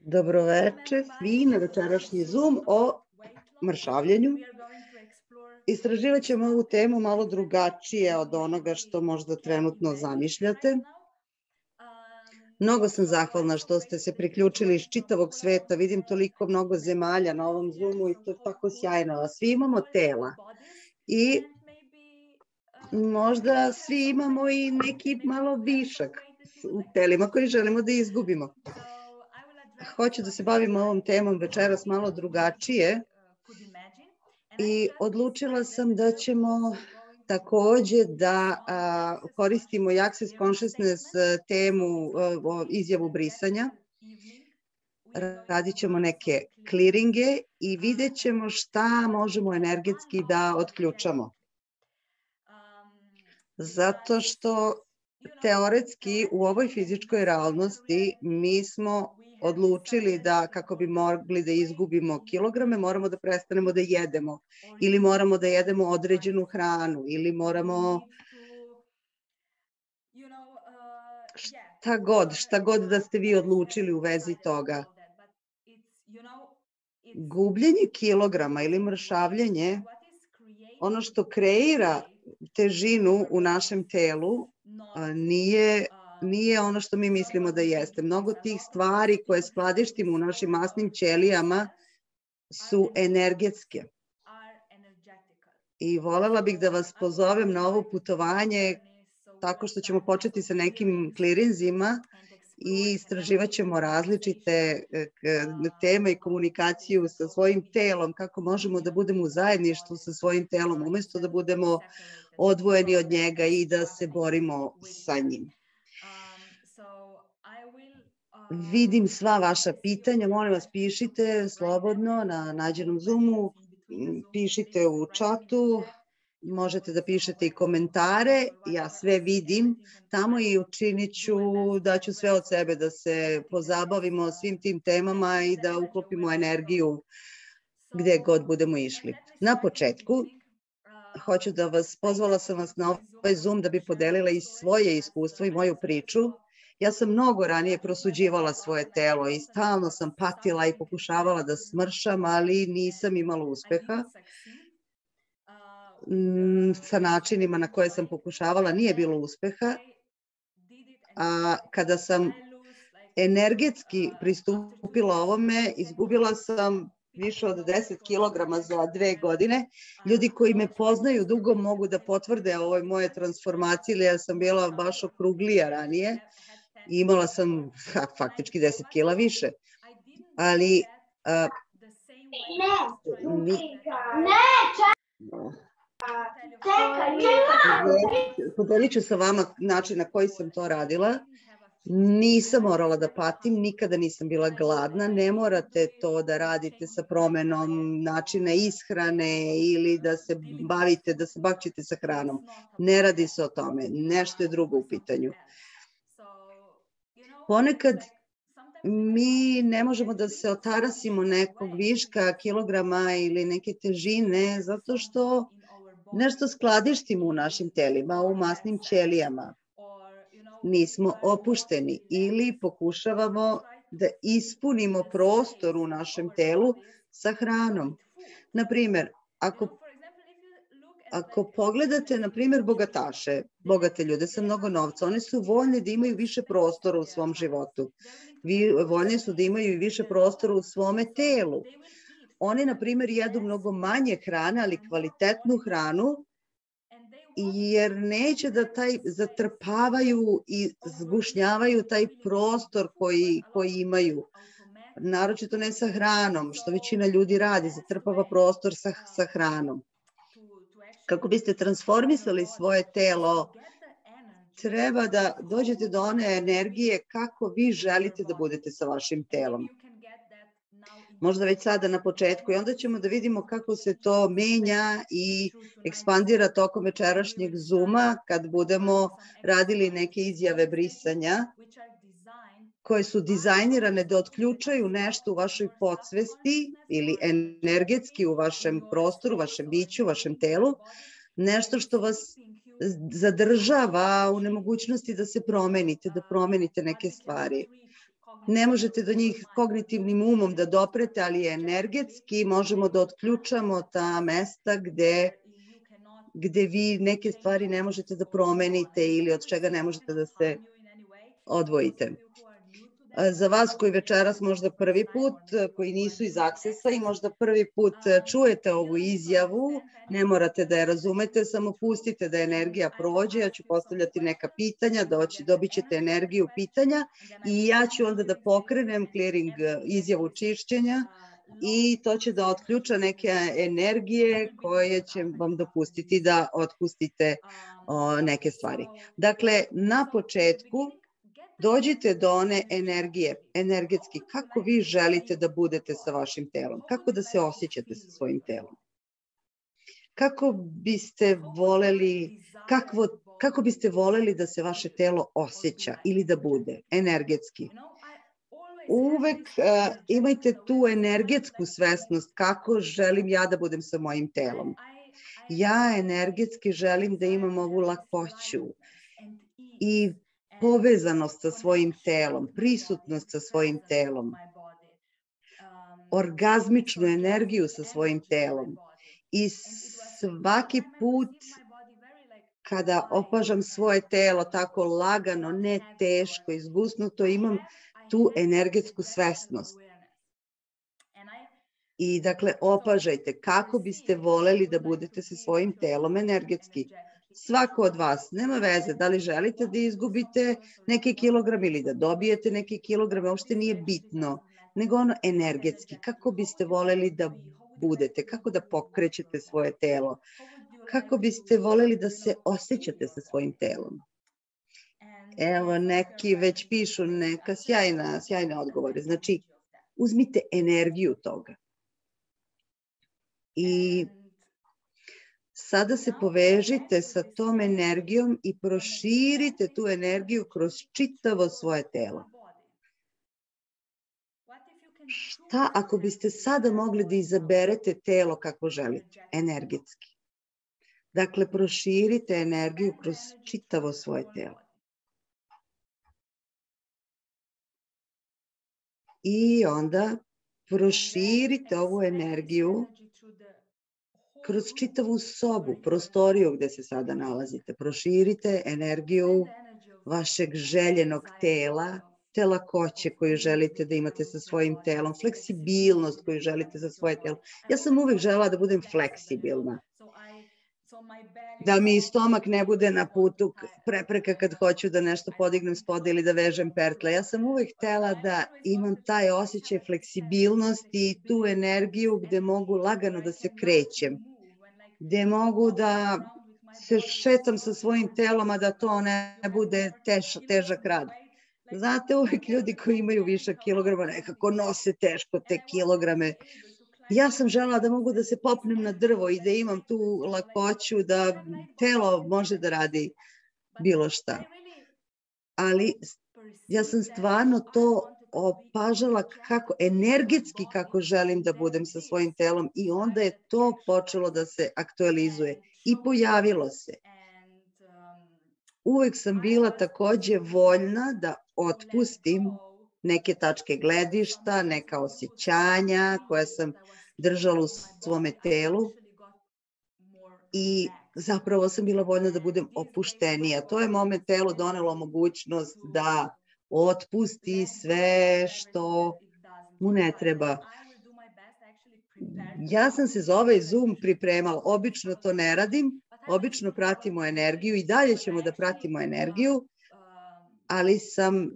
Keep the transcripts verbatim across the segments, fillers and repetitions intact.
Dobroveče svi na večerašnji Zoom o mršavljenju. Istraživat ćemo ovu temu malo drugačije od onoga što možda trenutno zamišljate. Mnogo sam zahvalna što ste se priključili iz čitavog sveta. Vidim toliko mnogo zemalja na ovom Zoomu i to je tako sjajno. Svi imamo tela i možda svi imamo i neki malo višak u telima koji želimo da izgubimo. Hoću da se bavim ovom temom večeras malo drugačije i odlučila sam da ćemo takođe da a, koristimo i Access Consciousness temu, a, izjavu brisanja. Radit ćemo neke clearinge i vidjet ćemo šta možemo energetski da otključamo. Zato što teoretski u ovoj fizičkoj realnosti mi smo odlučili da kako bi mogli da izgubimo kilograme moramo da prestanemo da jedemo ili moramo da jedemo određenu hranu ili moramo šta god, šta god da ste vi odlučili u vezi toga. Gubljenje kilograma ili mršavljenje, ono što kreira težinu u našem telu nije nije ono što mi mislimo da jeste. Mnogo tih stvari koje skladištimo u našim masnim ćelijama su energetske. I volela bih da vas pozovem na ovo putovanje tako što ćemo početi sa nekim klirinzima i istraživat ćemo različite teme i komunikaciju sa svojim telom, kako možemo da budemo u zajedništvu sa svojim telom, umesto da budemo odvojeni od njega i da se borimo sa njim. Vidim sva vaša pitanja, molim vas pišite slobodno na nađenom Zoomu, pišite u čatu, možete da pišete i komentare, ja sve vidim tamo i učinit ću, daću sve od sebe da se pozabavimo svim tim temama i da uklopimo energiju gde god budemo išli. Na početku, hoću da vas, pozvala sam vas na ovaj Zoom da bi podelila i svoje iskustvo i moju priču. Ja sam mnogo ranije prosuđivala svoje telo i stalno sam patila i pokušavala da smršam, ali nisam imala uspeha. Sa načinima na koje sam pokušavala nije bilo uspeha. A kada sam energetski pristupila ovome, izgubila sam više od deset kilograma za dve godine. Ljudi koji me poznaju dugo mogu da potvrde ovoj moje transformacije, ja sam bila baš okruglija ranije. Imala sam ha, faktički deset kila više, ali a, mi, podelit ću sa vama način na koji sam to radila. Nisam morala da patim, nikada nisam bila gladna, ne morate to da radite sa promenom načina ishrane ili da se bavite, da se bakćete sa hranom. Ne radi se o tome, nešto je drugo u pitanju. Ponekad mi ne možemo da se otarasimo nekog viška kilograma ili neke težine zato što nešto skladištimo u našim telima, u masnim ćelijama. Nismo opušteni ili pokušavamo da ispunimo prostor u našem telu sa hranom. Naprimer, ako Ako pogledate, na primjer, bogataše, bogate ljude sa mnogo novca, oni su voljni da imaju više prostora u svom životu. Voljni su da imaju i više prostora u svome telu. Oni, na primjer, jedu mnogo manje hrane, ali kvalitetnu hranu, jer neće da taj zatrpavaju i zgušnjavaju taj prostor koji, koji imaju. Naročito ne sa hranom, što većina ljudi radi, zatrpava prostor sa, sa hranom. Kako biste transformisali svoje telo, treba da dođete do one energije kako vi želite da budete sa vašim telom. Možda već sada na početku i onda ćemo da vidimo kako se to menja i ekspandira tokom večerašnjeg Zooma kad budemo radili neke izjave brisanja koje su dizajnirane da otključaju nešto u vašoj podsvesti ili energetski u vašem prostoru, vašem biću, vašem telu, nešto što vas zadržava u nemogućnosti da se promenite, da promenite neke stvari. Ne možete do njih kognitivnim umom da doprete, ali energetski možemo da otključamo ta mesta gde, gde vi neke stvari ne možete da promenite ili od čega ne možete da se odvojite. Za vas koji večeras možda prvi put, koji nisu iz Aksesa i možda prvi put čujete ovu izjavu, ne morate da je razumete, samo pustite da energija prođe, ja ću postavljati neka pitanja, dobit ćete energiju pitanja i ja ću onda da pokrenem clearing izjavu čišćenja i to će da otključa neke energije koje će vam dopustiti da otpustite neke stvari. Dakle, na početku dođite do one energije, energetski, kako vi želite da budete sa vašim telom, kako da se osjećate sa svojim telom. Kako biste voleli, kakvo, kako biste voleli da se vaše telo osjeća ili da bude energetski. Uvek uh, imajte tu energetsku svesnost kako želim ja da budem sa mojim telom. Ja energetski želim da imam ovu lakoću i povezanost sa svojim telom, prisutnost sa svojim telom, orgazmičnu energiju sa svojim telom. I svaki put kada opažam svoje telo tako lagano, ne teško, izgusnuto, imam tu energetsku svesnost. I dakle, opažajte kako biste voleli da budete sa svojim telom energetski. Svako od vas, nema veze da li želite da izgubite neke kilograme ili da dobijete neke kilograme, uopšte nije bitno, nego ono energetski, kako biste voleli da budete, kako da pokrećete svoje telo, kako biste voleli da se osjećate sa svojim telom. Evo, neki već pišu neka sjajna, sjajne odgovore. Znači, uzmite energiju toga. I sada se povežite sa tom energijom i proširite tu energiju kroz čitavo svoje telo. Šta ako biste sada mogli da izaberete telo kako želite, energetski? Dakle, proširite energiju kroz čitavo svoje telo. I onda proširite ovu energiju kroz čitavu sobu, prostoriju gde se sada nalazite. Proširite energiju vašeg željenog tela, te lakoće koju želite da imate sa svojim telom, fleksibilnost koju želite za svoje telo. Ja sam uvek želela da budem fleksibilna. Da mi stomak ne bude na putu prepreka kad hoću da nešto podignem spod ili da vežem pertle. Ja sam uvek htela da imam taj osjećaj fleksibilnosti i tu energiju gde mogu lagano da se krećem, gde mogu da se šetam sa svojim telom, a da to ne bude tež, težak rad. Znate, uvek ljudi koji imaju višak kilograma nekako nose teško te kilograme. Ja sam želela da mogu da se popnem na drvo i da imam tu lakoću da telo može da radi bilo šta. Ali ja sam stvarno to opažala kako energetski kako želim da budem sa svojim telom i onda je to počelo da se aktualizuje i pojavilo se. Uvek sam bila takođe voljna da otpustim neke tačke gledišta, neka osjećanja koja sam držala u svome telu i zapravo sam bila voljna da budem opuštenija. To je mome telu donelo mogućnost da otpusti sve što mu ne treba. Ja sam se za ovaj Zoom pripremala, obično to ne radim, obično pratimo energiju i dalje ćemo da pratimo energiju, ali sam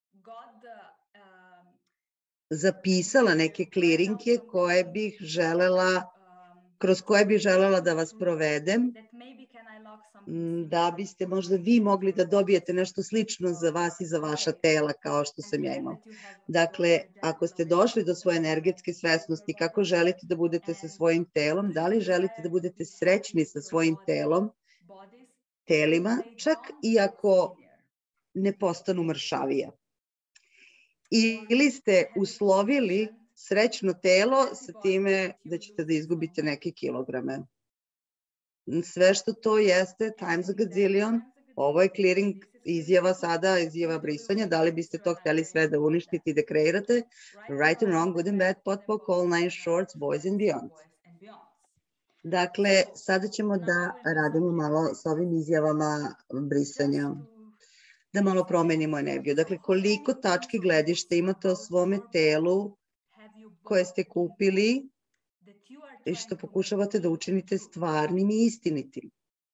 zapisala neke klirinke koje bih želela, kroz koje bih želela da vas provedem, da biste možda vi mogli da dobijete nešto slično za vas i za vaša tela kao što sam ja imala. Dakle, ako ste došli do svoje energetske svesnosti, kako želite da budete sa svojim telom, da li želite da budete srećni sa svojim telom, telima, čak i ako ne postanu mršavija. Ili ste uslovili srećno telo sa time da ćete da izgubite neke kilograme. Sve što to jeste, times a gazillion, ovo je clearing izjava sada, izjava brisanja, da li biste to hteli sve da uništite i da kreirate? Right and wrong, good and bad, pot, pok, all nine shorts, boys and beyond. Dakle, sada ćemo da radimo malo s ovim izjavama brisanja. Da malo promenimo energiju. Dakle, koliko tački gledišta imate o svome telu koje ste kupili i što pokušavate da učinite stvarnim i istinitim.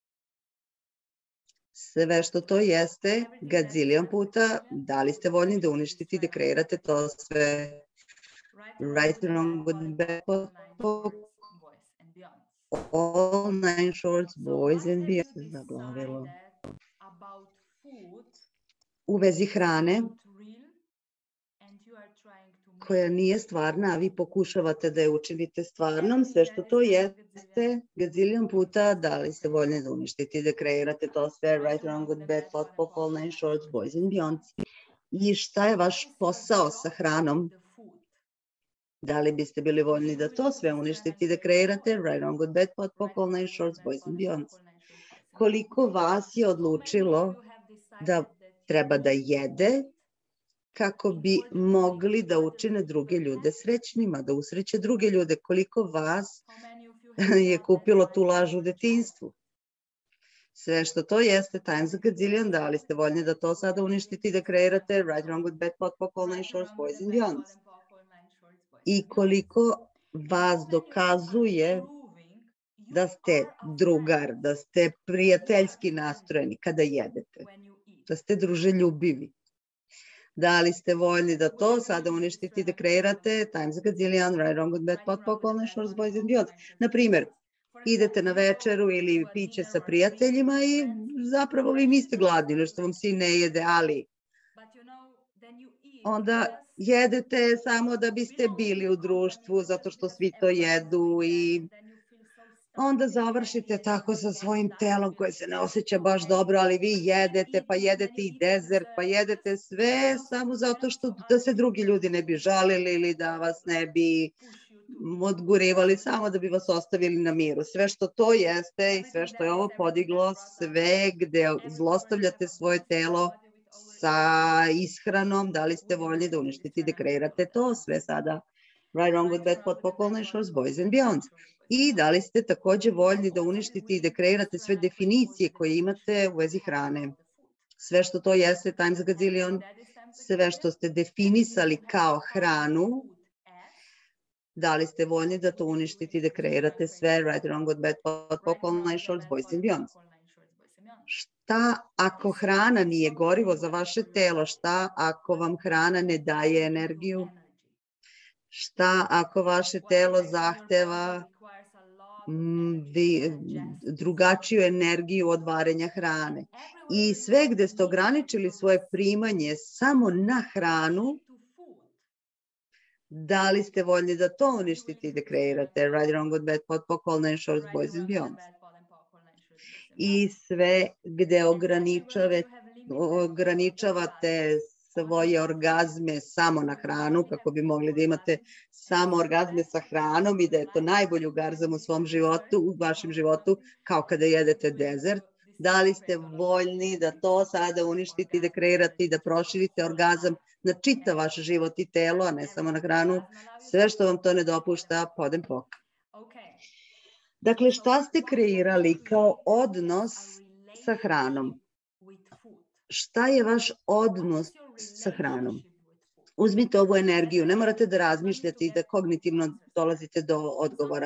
Sve što to jeste, gazilion puta, da li ste voljni da uništite i da kreirate to sve. Right and wrong, good and bad, all nine shorts, boys and beyond. Zaglavilo. U vezi hrane, koja nije stvarna, a vi pokušavate da je učinite stvarnom, sve što to jeste, gazilion puta, da li ste voljni da uništite i da kreirate to sve, right, wrong, good, bad, pot, pok, all nine shorts, boys and beyond. I šta je vaš posao sa hranom? Da li biste bili voljni da to sve uništite i da kreirate, right, wrong, good, bad, pot, pok, all nine shorts, boys and beyond. Koliko vas je odlučilo da treba da jede kako bi mogli da učine druge ljude srećnima, da usreće druge ljude? Koliko vas je kupilo tu laž u detinjstvu? Sve što to jeste, times a gazillion, da li ste voljni da to sada uništite i da kreirate, right, wrong, good, bad, pot, pok, all nine shorts, boys and beyond. I koliko vas dokazuje da ste drugar, da ste prijateljski nastrojeni kada jedete, da ste druželjubivi. Da li ste voljni da to sada uništite i da kreirate, times a gazillion, right, wrong, good, bad, pot, pok, all nine shorts, boys and beyond. Naprimer, idete na večeru ili piće sa prijateljima i zapravo vi niste gladni, nešto vam sin ne jede, ali onda jedete samo da biste bili u društvu zato što svi to jedu i onda završite tako sa svojim telom koje se ne osjeća baš dobro, ali vi jedete, pa jedete i dezert, pa jedete sve samo zato što da se drugi ljudi ne bi žalili ili da vas ne bi odgurivali, samo da bi vas ostavili na miru. Sve što to jeste i sve što je ovo podiglo, sve gde zlostavljate svoje telo sa ishranom, da li ste voljni da uništite i da kreirate to sve sada. Right, wrong, good, bad, pot, pok, all nine shorts, boys and beyond. I da li ste takođe voljni da uništite i da kreirate sve definicije koje imate u vezi hrane. Sve što to jeste, times a gazillion, sve što ste definisali kao hranu, da li ste voljni da to uništite i da kreirate sve, right, wrong, good, bad, pot, pok, all nine shorts, boys and beyond. Šta ako hrana nije gorivo za vaše telo? Šta ako vam hrana ne daje energiju? Šta ako vaše telo zahteva drugačiju energiju od varenja hrane? I sve gde ste ograničili svoje primanje samo na hranu, da li ste voljni da to uništite i da kreirate? Right, wrong, good, bad, pot, pok, all nine shorts, boys and beyond. I sve gde ograničavate svoje orgazme samo na hranu, kako bi mogli da imate samo orgazme sa hranom i da je to najbolji orgazam u svom životu, u vašem životu, kao kada jedete dezert. Da li ste voljni da to sada uništite i da kreirate i da proširite orgazam na čitav vaš život i telo, a ne samo na hranu? Sve što vam to ne dopušta, podem pok. Dakle, šta ste kreirali kao odnos sa hranom? Šta je vaš odnos sa hranom? Uzmite ovu energiju, ne morate da razmišljate i da kognitivno dolazite do odgovora,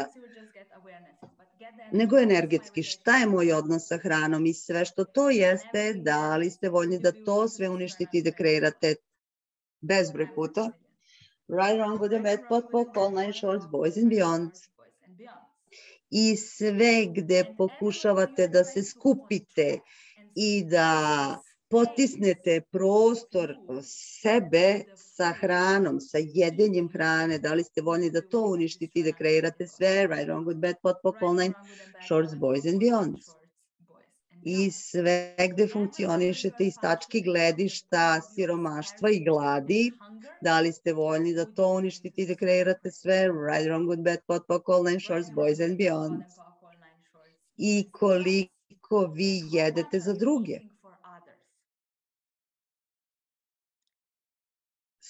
nego energetski. Šta je moj odnos sa hranom? I sve što to jeste, da li ste voljni da to sve uništite i da kreirate bezbroj puta? Right, wrong, good and bad, pot, pok, all nine shorts, boys and beyond. I sve gde pokušavate da se skupite i da potisnete prostor sebe sa hranom, sa jedenjem hrane, da li ste voljni da to uništite i da kreirate sve, right, wrong, good, bad, pot, pok, all nine shorts, boys and beyond. I sve gde funkcionišete iz tački gledišta siromaštva i gladi, da li ste voljni da to uništite i da kreirate sve, right, wrong, good, bad, pot, pok, all nine shorts, boys and beyond. I koliko vi jedete za druge.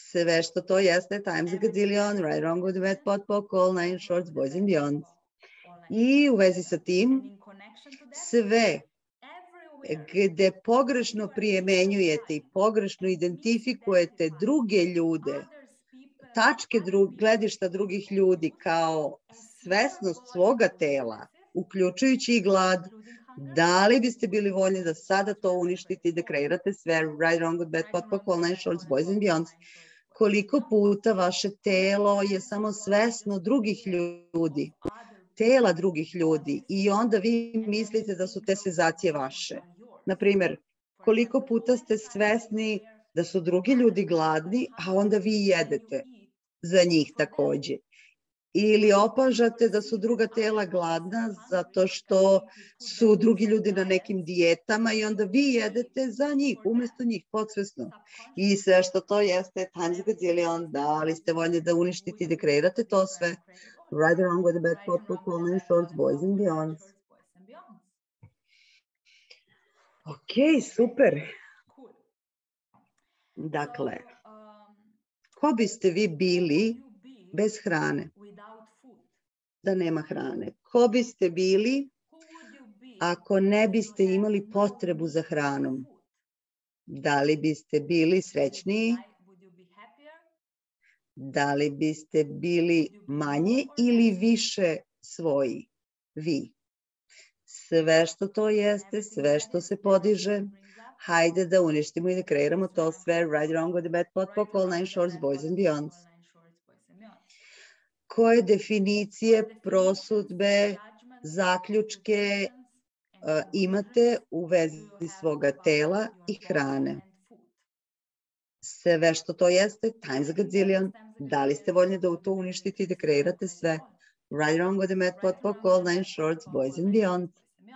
Sve što to jeste, times a gazillion, right, wrong, good, bad, pot, pok, all nine shorts, boys and beyond. I u vezi sa tim, sve gde pogrešno primenjujete i pogrešno identifikujete druge ljude, tačke dru, gledišta drugih ljudi kao svesnost svoga tela, uključujući i glad, da li biste bili voljni da sada to uništite i da kreirate sve, right, wrong, good, bad, pot, pok, all nine shorts, boys and beyond. Koliko puta vaše telo je samo svesno drugih ljudi, tela drugih ljudi i onda vi mislite da su te senzacije vaše. Naprimer, koliko puta ste svesni da su drugi ljudi gladni, a onda vi jedete za njih takođe. Ili opažate da su druga tela gladna zato što su drugi ljudi na nekim dijetama i onda vi jedete za njih, umesto njih, podsvesno. I sve što to jeste, times a gazillion, da li ste voljni da uništite i da kreirate to sve, right along with the bad pot, pok, all nine shorts, boys and beyond. Ok, super. Dakle, ko biste vi bili bez hrane? Da nema hrane. Ko biste bili ako ne biste imali potrebu za hranom? Da li biste bili srećniji? Da li biste bili manje ili više svoji? Vi. Sve što to jeste, sve što se podiže, hajde da uništimo i da kreiramo to sve, right, wrong, with the bad, pot, pok, all nine shorts, boys and beyond. Koje definicije, prosudbe, zaključke uh, imate u vezi svoga tela i hrane? Sve što to jeste, times a gazillion, da li ste voljni da to uništite i da kreirate sve? Right, wrong, with the bad, pot, pok, all nine shorts, boys and beyond.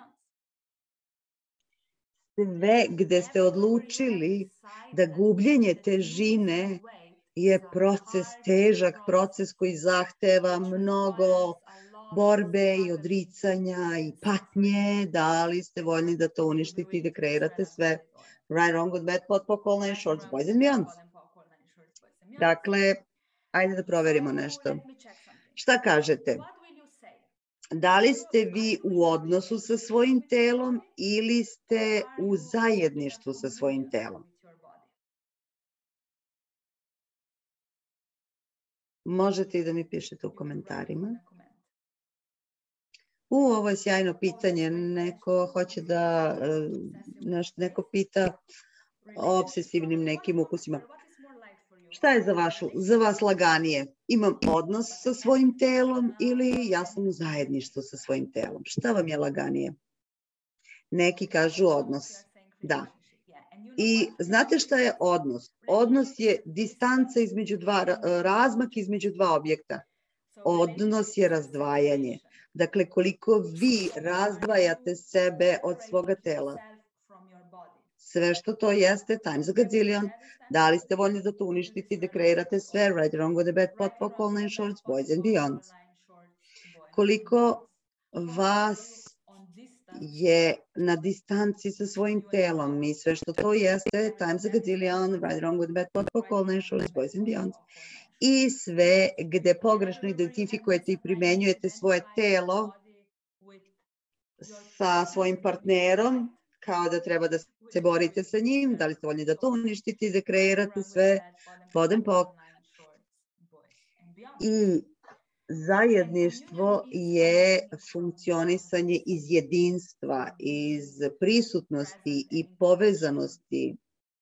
Sve gde ste odlučili da gubljenje težine je proces, težak proces koji zahteva mnogo borbe i odricanja i patnje, da li ste voljni da to uništite i da kreirate sve? Right, wrong, good, bad, pot, pok, all nine shorts, boys and beyond. Dakle, ajde da proverimo nešto. Šta kažete? Da li ste vi u odnosu sa svojim telom ili ste u zajedništvu sa svojim telom? Možete i da mi pišete u komentarima. U, ovo je sjajno pitanje. Neko hoće da, neko pita o obsesivnim nekim ukusima. Šta je za, vaš, za vas laganije? Imam odnos sa svojim telom ili ja sam u zajedništvu sa svojim telom? Šta vam je laganije? Neki kažu odnos. Da. I znate šta je odnos? Odnos je distanca između dva, razmak između dva objekta. Odnos je razdvajanje. Dakle, koliko vi razdvajate sebe od svoga tela. Sve što to jeste, times a gazillion, da li ste voljni da to uništite i da kreirate sve, right, wrong, with the bad, pot, pok, all nine shorts, boys and beyond. Koliko vas je na distanci sa svojim telom i sve što to jeste, times a gazillion, right, wrong, with the bad, pot, pok, all nine shorts, boys and beyond. I sve gde pogrešno identifikujete i primenjujete svoje telo sa svojim partnerom, kao da treba da se borite sa njim, da li ste voljni da to uništite i da kreirate sve, podem pok. I zajedništvo je funkcionisanje iz jedinstva, iz prisutnosti i povezanosti,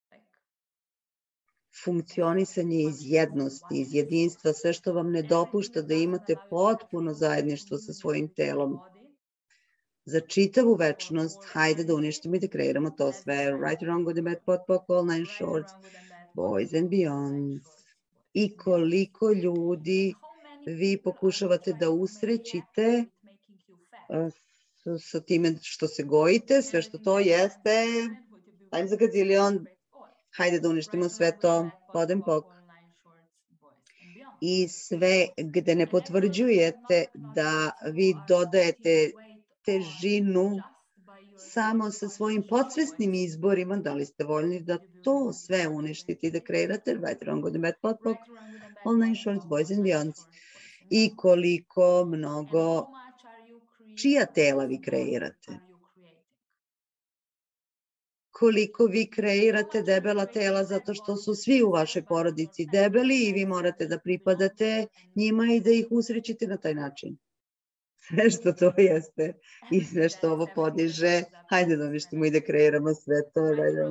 funkcionisanje iz jednosti, iz jedinstva, sve što vam ne dopušta da imate potpuno zajedništvo sa svojim telom. Za čitavu večnost, hajde da uništimo i da kreiramo to sve. Right, wrong, good, bad, pot, pok, all nine shorts, boys and beyond. I koliko ljudi vi pokušavate da usrećite sa time što se gojite, sve što to jeste, times a gazillion, hajde da uništimo sve to, podem pok. I sve gde ne potvrđujete da vi dodajete težinu samo sa svojim podsvesnim izborima, da li ste voljni da to sve uništite i da kreirate Right, Wrong, Good and Bad, P O D, P O C, All Nine Shorts, Boys and Beyonds. I koliko mnogo čija tela vi kreirate. Koliko vi kreirate debela tela zato što su svi u vašoj porodici debeli i vi morate da pripadate njima i da ih usrećite na taj način. Sve što to jeste i sve što ovo podiže, hajde da uništimo i da kreiramo sve to,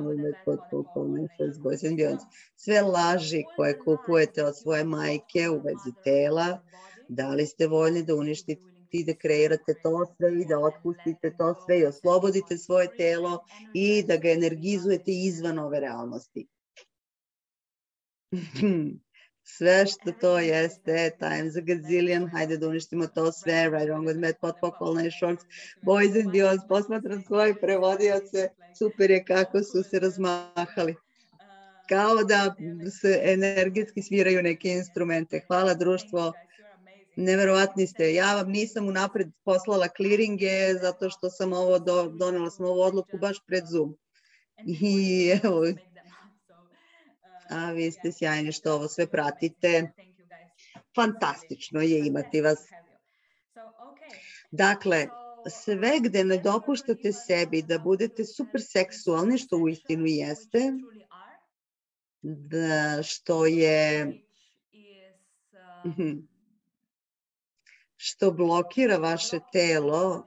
sve laži koje kupujete od svoje majke u vezi tela, da li ste voljni da uništite i da kreirate to sve i da otpustite to sve i oslobodite svoje telo i da ga energizujete izvan ove realnosti. Sve što to jeste, times a gazillion, hajde da uništimo to sve, Right, Wrong, Good, Bad, P O D, P O C, All Nine Shorts, Boys and Beyonds, posmatram svoje prevodioce, super je kako su se razmahali. Kao da se energetski sviraju neke instrumente. Hvala društvo, neverovatni ste. Ja vam nisam unapred poslala kliringe zato što sam ovo, donela sam ovu odluku baš pred Zoom. I evo, a vi ste sjajni što ovo sve pratite. Fantastično je imati vas. Dakle, sve gde ne dopuštate sebi da budete super seksualni, što u istinu jeste, da što je, što blokira vaše telo,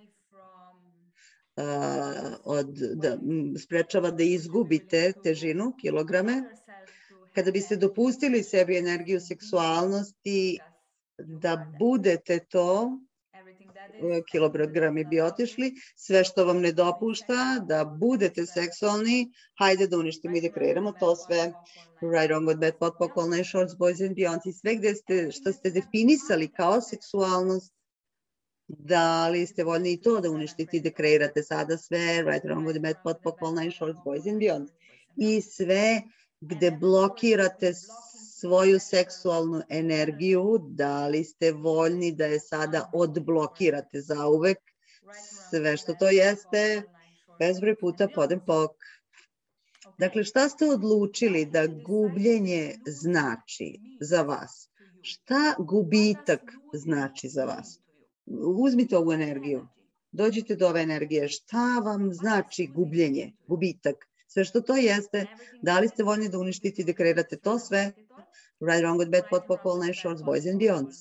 od, da, sprečava da izgubite težinu, kilograme, kada biste dopustili sebi energiju seksualnosti, da budete to, kilogrami bi otišli, sve što vam ne dopušta da budete seksualni, hajde da uništimo i da kreiramo to sve, Right, Wrong, Good, Bad, P O D, P O C, All Nine Shorts, Boys and Beyonds, i sve gde ste, što ste definisali kao seksualnost, da li ste voljni i to da uništite i da kreirate sada sve, Right, Wrong, Good, Bad, P O D, P O C, All Nine Shorts, Boys and Beyonds, i sve gde blokirate svoju seksualnu energiju, da li ste voljni da je sada odblokirate zauvek, sve što to jeste, bezbroj puta podem pok. Dakle, šta ste odlučili da gubljenje znači za vas? Šta gubitak znači za vas? Uzmite ovu energiju, dođite do ove energije, šta vam znači gubljenje, gubitak? Sve što to jeste, da li ste voljni da uništite i da kreirate to sve, Right, Wrong, Good, Bad, P O D, P O C, All Nine Shorts, Boys and Beyonds.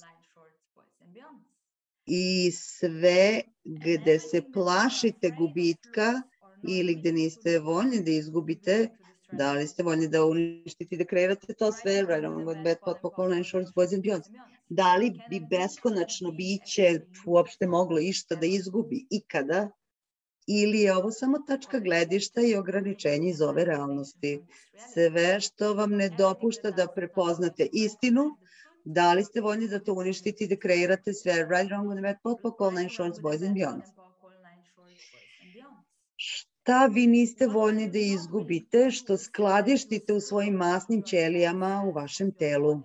I sve gde se plašite gubitka ili gde niste voljni da izgubite, da li ste voljni da uništite i da kreirate to sve, Right, Wrong, Good, Bad, P O D, P O C, All Nine Shorts, Boys and Beyonds. Da li bi beskonačno biće uopšte moglo išta da izgubi ikada, ili je ovo samo tačka gledišta i ograničenja iz ove realnosti? Sve što vam ne dopušta da prepoznate istinu, da li ste voljni da to uništite i da kreirate sve, Right, Wrong, Good, Bad, P O D, P O C, All Nine Shorts, Boys and Beyonds? Šta vi niste voljni da izgubite, što skladištite u svojim masnim ćelijama u vašem telu?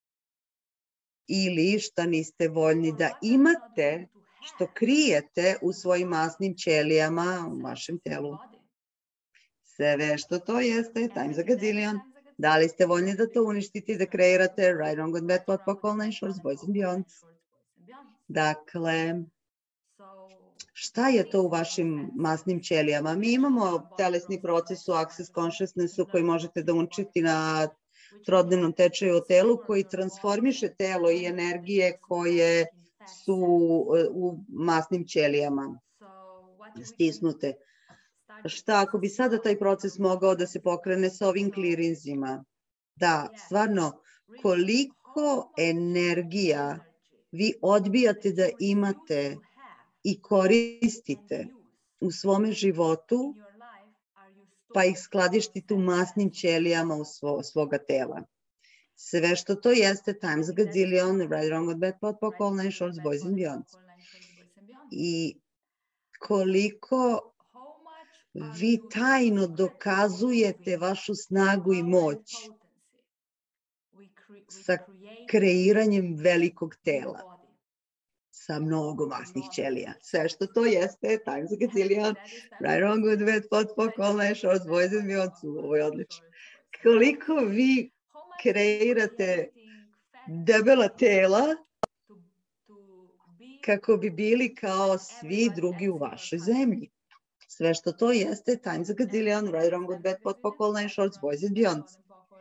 Ili šta niste voljni da imate, što krijete u svojim masnim ćelijama u vašem telu? Sve što to jeste, times a gazillion. Da li ste voljni da to uništite i da kreirate, Right, Wrong, Good, Bad, P O D, P O C, All Nine Shorts, Boys and Beyonds? Dakle, šta je to u vašim masnim ćelijama? Mi imamo telesni proces u Access Consciousnessu koji možete da učiti na trodnevnom tečaju o telu, koji transformiše telo i energije koje su u masnim ćelijama stisnute. Šta ako bi sada taj proces mogao da se pokrene sa ovim klirinzima? Da, stvarno, koliko energija vi odbijate da imate i koristite u svome životu, pa ih skladištite u masnim ćelijama u svo, svoga tela. Sve što to jeste, times a gazillion, Right, Wrong, Good, Bad, P O D, P O C, All Nine Shorts, Boys and Beyonds. I koliko vi tajno dokazujete vašu snagu i moć sa kreiranjem velikog tela. sa mnogo masnih ćelija. Sve što to jeste, times a gazillion, right, wrong, good, bad, pot, pok, all night, shorts, boys and beyonds. Ovo je odlično. Koliko vi kreirate debela tela kako bi bili kao svi drugi u vašoj zemlji. Sve što to jeste, times a gazillion, right, wrong, good, bad, pot, pok, all night, shorts, boys and beyonds.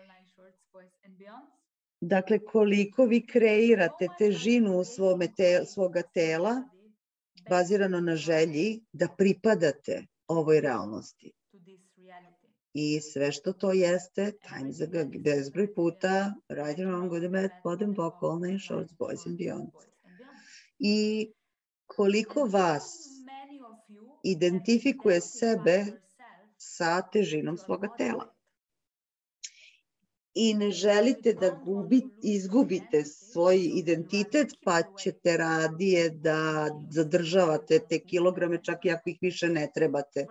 Dakle, koliko vi kreirate težinu svome te, svoga tela bazirano na želji da pripadate ovoj realnosti. I sve što to jeste, times a bezbroj puta, right, wrong, good, bad, pot, pok, all night, shorts, boys and beyonds. I koliko vas identifikuje sebe sa težinom svoga tela. I ne želite da gubi, izgubite svoj identitet, pa ćete radije da zadržavate te kilograme, čak i ako ih više ne trebate.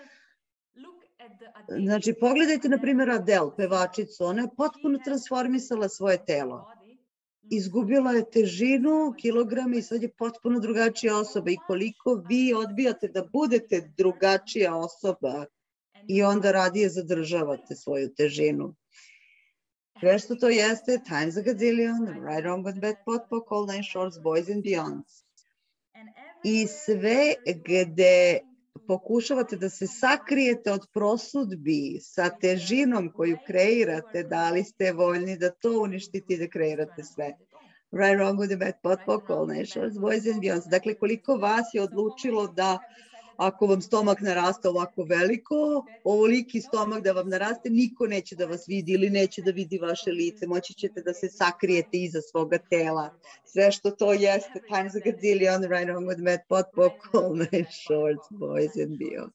Znači, pogledajte, na primjer, Adele, pevačicu. Ona je potpuno transformisala svoje telo. Izgubila je težinu, kilograme i sad je potpuno drugačija osoba. I koliko vi odbijate da budete drugačija osoba i onda radije zadržavate svoju težinu. Sve što to jeste, times a gazillion, right, wrong, good, bad, pot, pok, all night, shorts, boys and beyonds. I sve gde pokušavate da se sakrijete od prosudbi sa težinom koju kreirate, da li ste voljni da to uništite i da kreirate sve. Right, wrong, good, bad, pot, pok, all night, shorts, boys and beyonds. Dakle, koliko vas je odlučilo da ako vam stomak naraste ovako veliko, ovoliki stomak da vam naraste, niko neće da vas vidi ili neće da vidi vaše lice. Moći ćete da se sakrijete iza svoga tela. Sve što to jeste, times a gazillion, right, wrong, good, bad, pot, pok, all night, shorts, boys and beyond.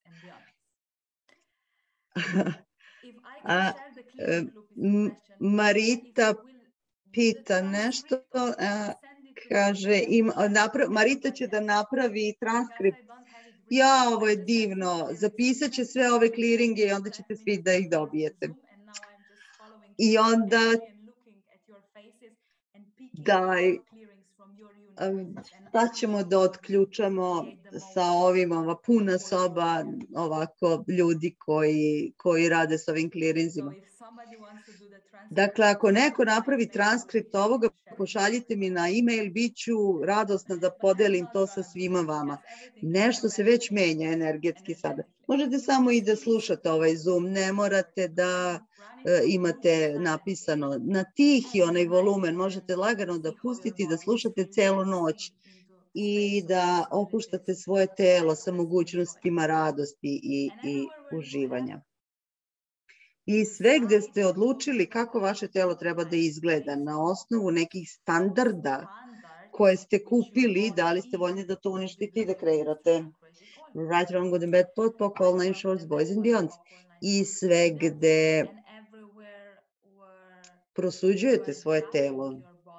A, Marita pita nešto, a, kaže, im, napra, Marita će da napravi transkript. Ja, ovo je divno, zapisat će sve ove kliringe i onda ćete svi da ih dobijete. I onda da, šta ćemo da otključamo sa ovim, ova puna soba, ovako ljudi koji, koji rade s ovim klirinzima. Dakle, ako neko napravi transkript ovoga, pošaljite mi na e-mail, bit ću radosna da podelim to sa svima vama. Nešto se već menja energetski sada. Možete samo i da slušate ovaj Zoom, ne morate da e, imate napisano na tihi onaj volumen, možete lagano da pustite i da slušate celu noć i da opuštate svoje telo sa mogućnostima radosti i, i uživanja. I sve gde ste odlučili kako vaše telo treba da izgleda na osnovu nekih standarda koje ste kupili, da li ste voljni da to uništite i da kreirate. Right, wrong, good and bad, pot, pok, all night, shorts, boys and beyonds. I sve gde prosuđujete svoje telo,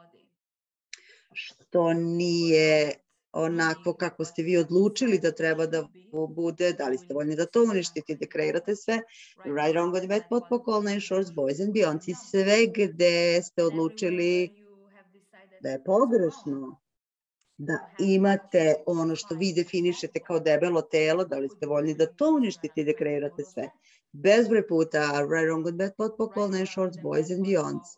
što nije onako kako ste vi odlučili da treba da bude, da li ste voljni da to uništite i da kreirate sve, right, wrong, good, bad, pot, pok, all night, shorts, boys and beyonds. I sve gde ste odlučili da je pogrešno, da imate ono što vi definišete kao debelo telo, da li ste voljni da to uništite i da kreirate sve. Bezbroj puta, right, wrong, good, bad, pot, pok, all night, shorts, boys and beyonds.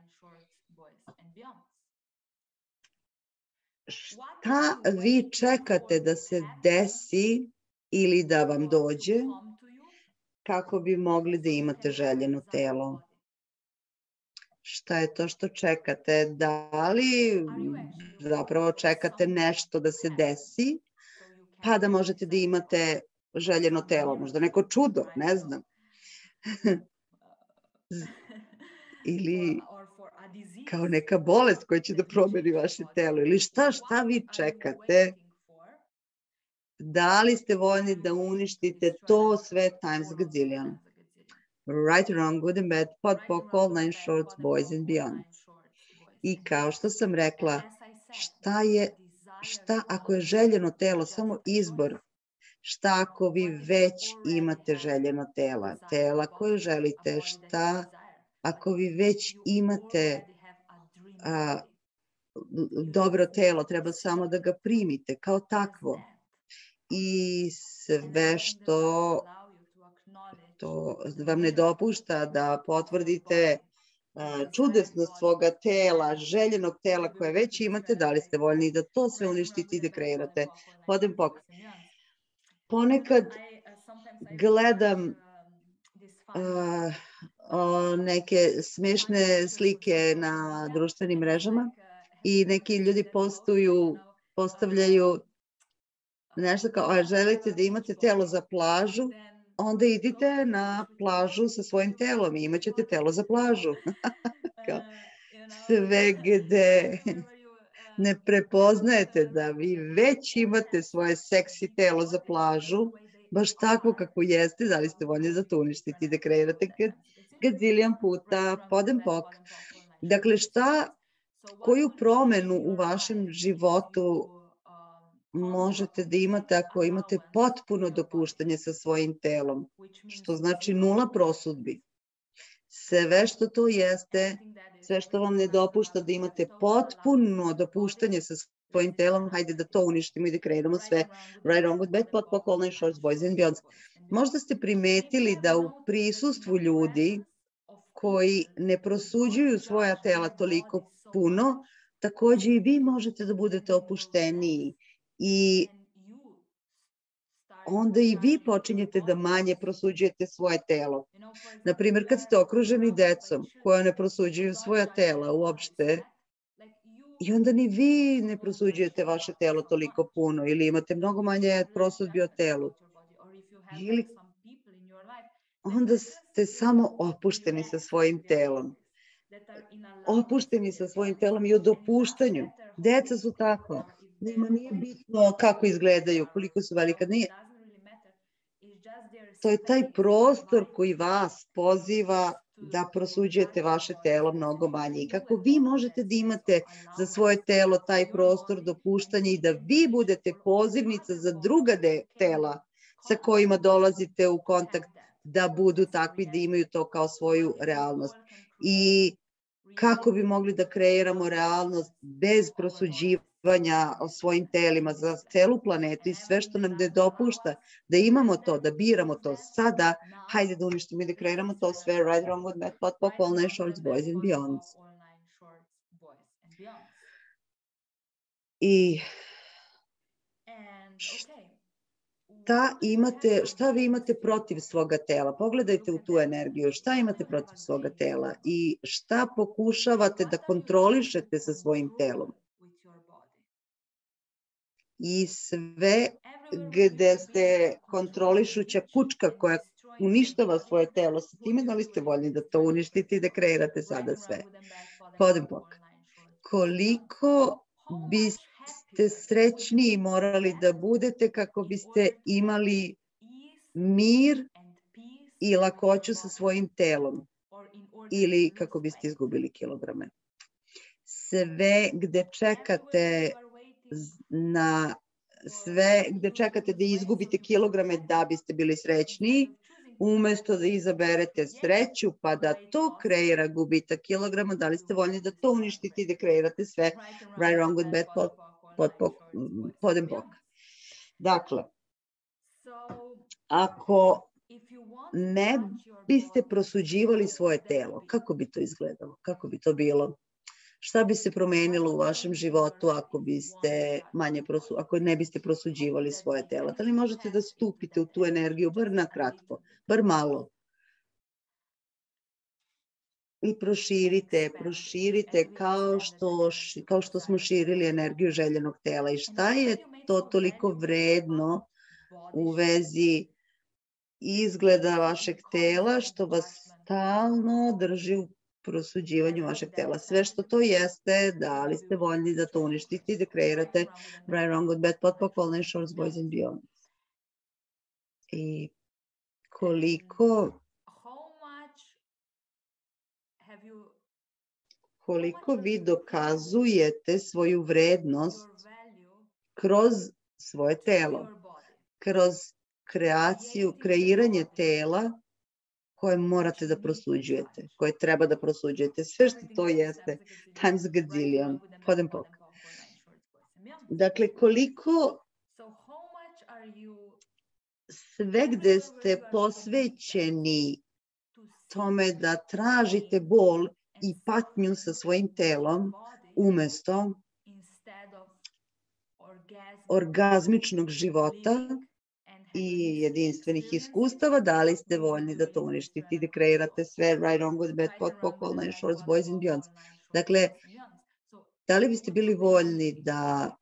Šta vi čekate da se desi ili da vam dođe kako bi mogli da imate željeno telo? Šta je to što čekate? Da li zapravo čekate nešto da se desi, pa da možete da imate željeno telo? Možda neko čudo, ne znam. Ili kao neka bolest koja će da promeni vaše telo. Ili šta, šta vi čekate? Da li ste voljni da uništite to sve times a gazillion? Right, wrong, good and bad, pot, pok, all night, shorts, boys and beyonds. I kao što sam rekla, šta je, šta ako je željeno telo samo izbor? Šta ako vi već imate željeno tela, tela koje želite? Šta ako vi već imate a, dobro telo, treba samo da ga primite kao takvo. I sve što to vam ne dopušta da potvrdite čudesnost svoga tela, željenog tela koje već imate, da li ste voljni da to sve uništite i da kreirate Podenpok. Ponekad gledam uh, uh, neke smešne slike na društvenim mrežama i neki ljudi postuju, postavljaju nešto kao, a želite da imate telo za plažu, onda idite na plažu sa svojim telom i imat ćete telo za plažu. Sve gde ne prepoznajete da vi već imate svoje seksi telo za plažu, baš takvo kako jeste, da li ste voljni da to uništiti i da kreirate gaziljan puta Podenpok. Dakle, šta, koju promenu u vašem životu možete da imate ako imate potpuno dopuštanje sa svojim telom, što znači nula prosudbi. Sve što to jeste, sve što vam ne dopušta da imate potpuno dopuštanje sa svojim telom, hajde da to uništimo i da kreiramo sve. Right Wrong Good Bad, Podenpok, All Night Shorts, Boys and Beyonds. Možda ste primetili da u prisustvu ljudi koji ne prosuđuju svoja tela toliko puno, takođe i vi možete da budete opušteniji i onda i vi počinjete da manje prosuđujete svoje telo. Naprimjer, kad ste okruženi decom koja ne prosuđuju svoja tela uopšte, i onda ni vi ne prosuđujete vaše telo toliko puno ili imate mnogo manje prosudbi o telu. Ili onda ste samo opušteni sa svojim telom. Opušteni sa svojim telom i o dopuštanju. Deca su tako. Nema, nije bitno kako izgledaju, koliko su velika. Nije. To je taj prostor koji vas poziva da prosuđujete vaše telo mnogo manje. I kako vi možete da imate za svoje telo taj prostor dopuštanja i da vi budete pozivnica za druga tela sa kojima dolazite u kontakt da budu takvi, da imaju to kao svoju realnost. I kako bi mogli da kreiramo realnost bez prosuđivanja o svojim telima za celu planetu i sve što nam ne dopušta da imamo to, da biramo to sada, hajde da uništimo i da kreiramo to sve. Right Wrong Good Bad, Podenpok, All Night Shorts, Boys and Beyonds. I šta imate, šta vi imate protiv svoga tela? Pogledajte u tu energiju, šta imate protiv svoga tela i šta pokušavate da kontrolišete sa svojim telom. I sve gde ste kontrolišuća kučka koja uništava svoje telo sa time, da li ste voljni da to uništite i da kreirate sada sve. Podenpok. Koliko biste srećniji morali da budete kako biste imali mir i lakoću sa svojim telom ili kako biste izgubili kilograme. Sve gde čekate na sve gde čekate da izgubite kilograme da biste bili srećniji, umesto da izaberete sreću pa da to kreira gubitak kilograma, da li ste voljni da to uništite i da kreirate sve Right Wrong Good Bad, Podenpok. Dakle, ako ne biste prosuđivali svoje telo, kako bi to izgledalo, kako bi to bilo? Šta bi se promenilo u vašem životu ako biste manje prosu, ako ne biste prosuđivali svoje telo? Da li možete da stupite u tu energiju bar na kratko, bar malo? I proširite, proširite kao što, kao što smo širili energiju željenog tela. I šta je to toliko vredno u vezi izgleda vašeg tela što vas stalno drži u prosuđivanju vašeg tela. Sve što to jeste, da li ste voljni da to uništite i da kreirate Right Wrong Good Bad, Podenpok, All Night Shorts, Boys and Beyonds. I koliko koliko vi dokazujete svoju vrednost kroz svoje telo, kroz kreaciju, kreiranje tela koje morate da prosuđujete, koje treba da prosuđujete. Sve što to jeste, times a gazillion, poden pok. Dakle, koliko svegde ste posvećeni tome da tražite bol i patnju sa svojim telom umesto orgazmičnog života i jedinstvenih iskustava, da li ste voljni da to uništite i da kreirate sve right on with bad pot, pok, all nine shorts, boys and beyonds. Dakle, da li biste bili voljni da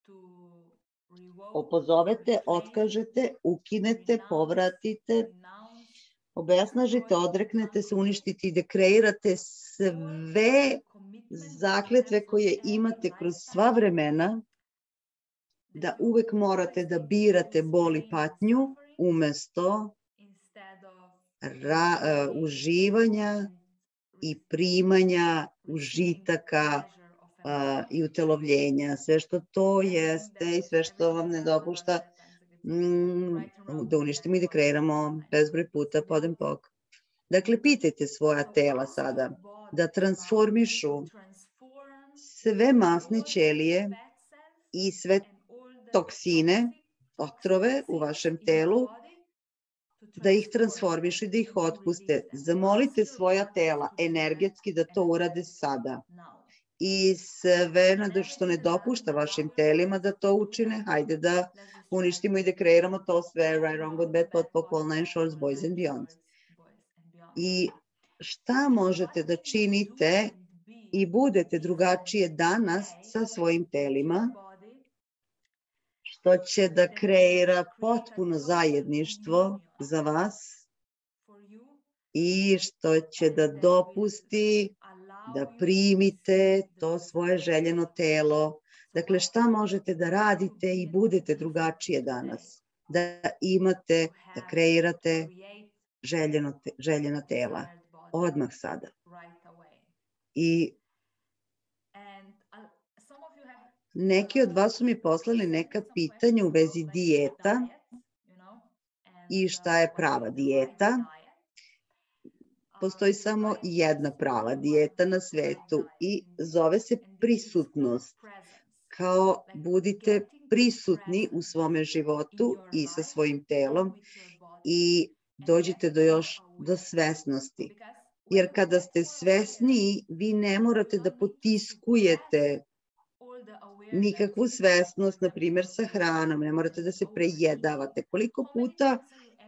opozovete, otkažete, ukinete, povratite, obesnažite, odreknete se, uništite i da kreirate sve zakletve koje imate kroz sva vremena, da uvek morate da birate bol i patnju umesto ra, uh, uživanja i primanja užitaka uh, i utelovljenja. Sve što to jeste i sve što vam ne dopušta mm, da uništimo i da kreiramo bezbroj puta podem pok. Dakle, pitajte svoja tela sada da transformišu sve masne ćelije i sve toksine, otrove u vašem telu, da ih transformišu i da ih otpuste. Zamolite svoja tela energetski da to urade sada. I sve što ne dopušta vašim telima da to učine, hajde da uništimo i da kreiramo to sve right, wrong, good, bad, pot, pok, all nine shorts, boys and beyond. I šta možete da činite i budete drugačije danas sa svojim telima, što će da kreira potpuno zajedništvo za vas i što će da dopusti da primite to svoje željeno telo. Dakle, šta možete da radite i budete drugačije danas? Da imate, da kreirate željeno, željena tela. Odmah sada. I neki od vas su mi poslali neka pitanja u vezi dijeta i šta je prava dijeta. Postoji samo jedna prava dijeta na svetu i zove se prisutnost. Kao budite prisutni u svome životu i sa svojim telom i dođite do još do svesnosti. Jer kada ste svesni, vi ne morate da potiskujete nikakvu svesnost, na primjer sa hranom, ne morate da se prejedavate. Koliko puta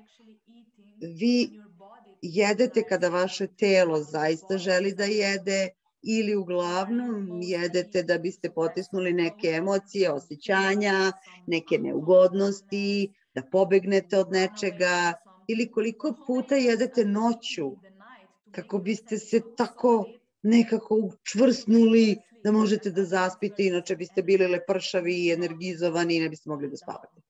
vi jedete kada vaše telo zaista želi da jede ili uglavnom jedete da biste potisnuli neke emocije, osjećanja, neke neugodnosti, da pobegnete od nečega ili koliko puta jedete noću kako biste se tako nekako učvrsnuli da možete da zaspite, inače biste bili lepršavi i energizovani i ne biste mogli da spavate.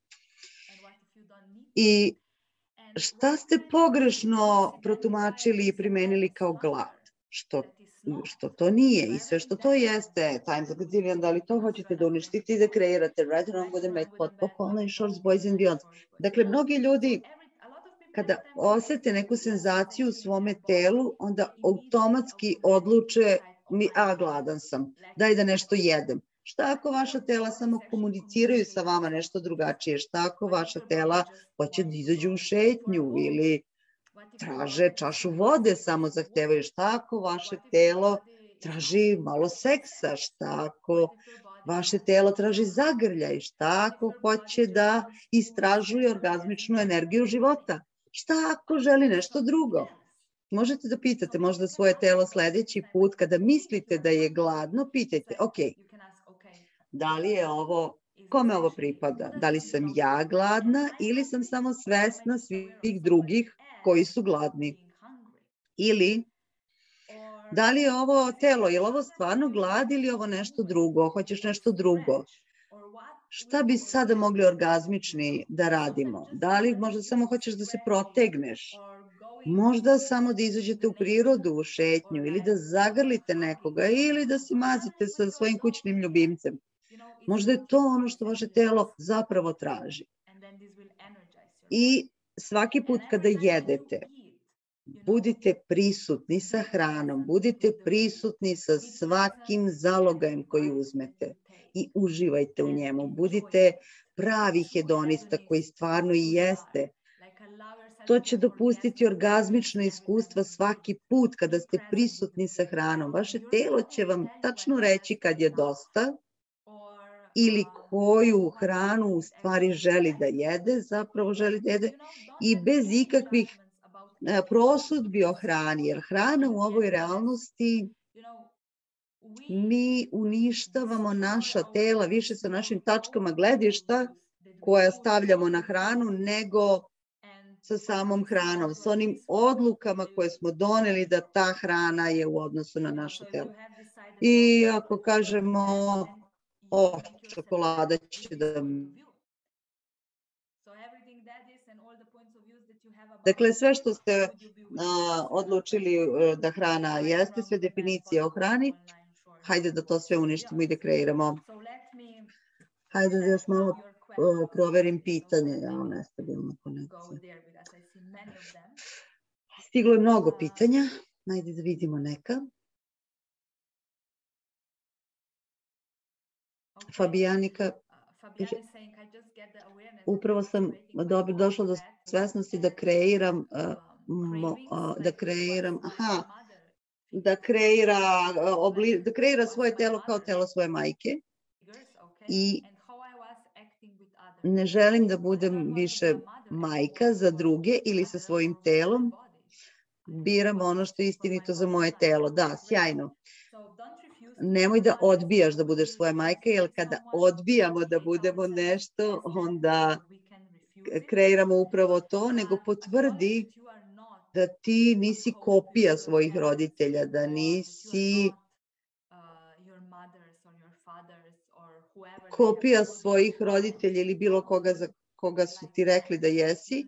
I šta ste pogrešno protumačili i primenili kao glad? Što, što to nije i sve što to jeste, times a gazillion, da li to hoćete da uništite i da kreirate right, wrong, good and bad, pot, pok, all nine shorts, boys and beyond. Dakle, mnogi ljudi kada osete neku senzaciju u svome telu, onda automatski odluče mi, a gladan sam, daj da nešto jedem. Šta ako vaša tela samo komuniciraju sa vama nešto drugačije? Šta ako vaša tela hoće da izađu u šetnju ili traže čašu vode, samo zahtevaju? Šta ako vaše telo traži malo seksa? Šta ako vaše telo traži zagrljaj? Šta ako hoće da istražuje orgazmičnu energiju života? Šta ako želi nešto drugo? Možete da pitate možda svoje telo sledeći put kada mislite da je gladno, pitajte, ok, da li je ovo, kome ovo pripada? Da li sam ja gladna ili sam samo svesna svih drugih koji su gladni? Ili da li je ovo telo, je li ovo stvarno glad ili je ovo nešto drugo? Hoćeš nešto drugo? Šta bi sada mogli orgazmični da radimo? Da li možda samo hoćeš da se protegneš? Možda samo da izađete u prirodu, u šetnju ili da zagrlite nekoga ili da se mazite sa svojim kućnim ljubimcem. Možda je to ono što vaše telo zapravo traži. I svaki put kada jedete, budite prisutni sa hranom, budite prisutni sa svakim zalogajem koji uzmete i uživajte u njemu. Budite pravi hedonista koji stvarno i jeste. To će dopustiti orgazmično iskustva svaki put kada ste prisutni sa hranom. Vaše telo će vam tačno reći kad je dosta ili koju hranu u stvari želi da jede, zapravo želi da jede i bez ikakvih prosudbi o hrani, jer hrana u ovoj realnosti mi uništavamo naša tela više sa našim tačkama gledišta koja stavljamo na hranu nego sa samom hranom, sa onim odlukama koje smo doneli da ta hrana je u odnosu na naše telo. I ako kažemo, o, čokolada će da... Dakle, sve što ste odlučili da hrana jeste, sve definicije o hrani, hajde da to sve uništimo i da kreiramo. Hajde da još malo proverim pitanje, ja vam nestabilna konekcija. Stiglo je mnogo pitanja, hajde da vidimo neka. Fabijanika, upravo sam došla do svesnosti da kreiram, da kreiram, aha, da kreira, da kreira svoje telo kao telo svoje majke i ne želim da budem više majka za druge ili sa svojim telom, biram ono što je istinito za moje telo. Da, sjajno. Nemoj da odbijaš da budeš svoja majka, jer kada odbijamo da budemo nešto, onda kreiramo upravo to, nego potvrdi da ti nisi kopija svojih roditelja, da nisi kopija svojih roditelja ili bilo koga za koga su ti rekli da jesi,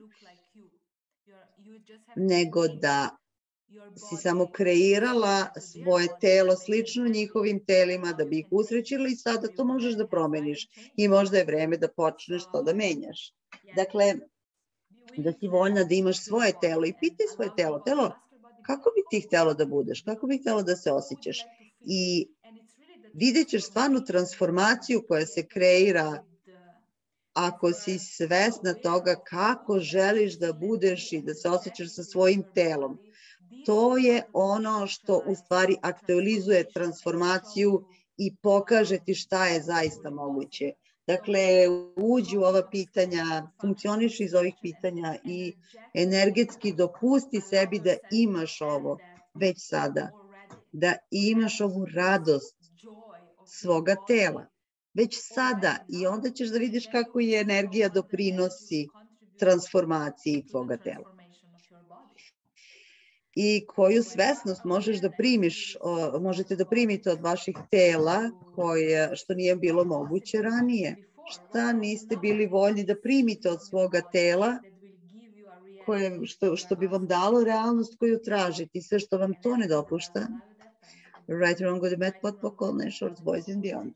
nego da si samo kreirala svoje telo slično njihovim telima da bi ih usrećila i sada to možeš da promeniš i možda je vreme da počneš to da menjaš. Dakle, da si voljna da imaš svoje telo i pitaj svoje telo, telo, kako bi ti htjelo da budeš, kako bi htjelo da se osjećaš i vidjet ćeš stvarno transformaciju koja se kreira ako si svesna toga kako želiš da budeš i da se osjećaš sa svojim telom. To je ono što u stvari aktualizuje transformaciju i pokaže ti šta je zaista moguće. Dakle, uđi u ova pitanja, funkcioniš iz ovih pitanja i energetski dopusti sebi da imaš ovo već sada, da imaš ovu radost svoga tela već sada i onda ćeš da vidiš kako je energija doprinosi transformaciji tvoga tela. I koju svesnost možeš da primiš, možete da primite od vaših tela koje, što nije bilo moguće ranije. Šta niste bili voljni da primite od svoga tela koje, što, što bi vam dalo realnost koju tražite i sve što vam to ne dopušta. Right, wrong, good, bad, pot, pokolne, shorts, boys and beyond.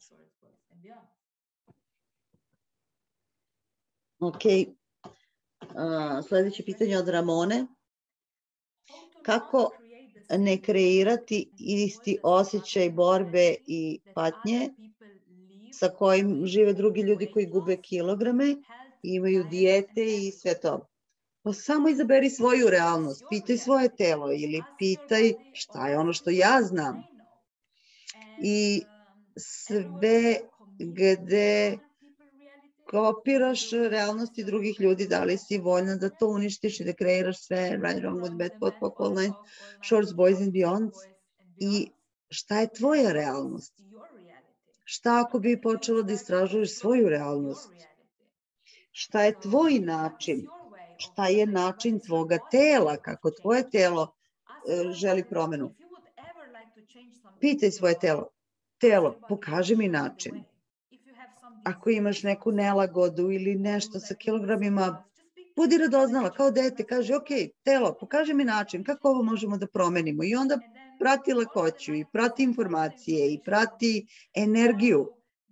Ok, uh, sljedeće pitanje od Ramone. Kako ne kreirati isti osjećaj borbe i patnje sa kojim žive drugi ljudi koji gube kilograme, imaju dijete i sve to? Pa samo izaberi svoju realnost, pitaj svoje telo ili pitaj šta je ono što ja znam. I sve gde kopiraš realnosti drugih ljudi, da li si voljna da to uništiš i da kreiraš sve right, wrong, good, bad, pot, pok, all night, shorts, boys and beyond. I šta je tvoja realnost? Šta ako bi počela da istražuješ svoju realnost? Šta je tvoj način? Šta je način tvoga tela? Kako tvoje telo uh, želi promenu? Pitaj svoje telo. Telo, pokaži mi način. Ako imaš neku nelagodu ili nešto sa kilogramima, budi radoznala kao dete, kaže, ok, telo, pokaži mi način, kako ovo možemo da promenimo. I onda prati lakoću i prati informacije i prati energiju.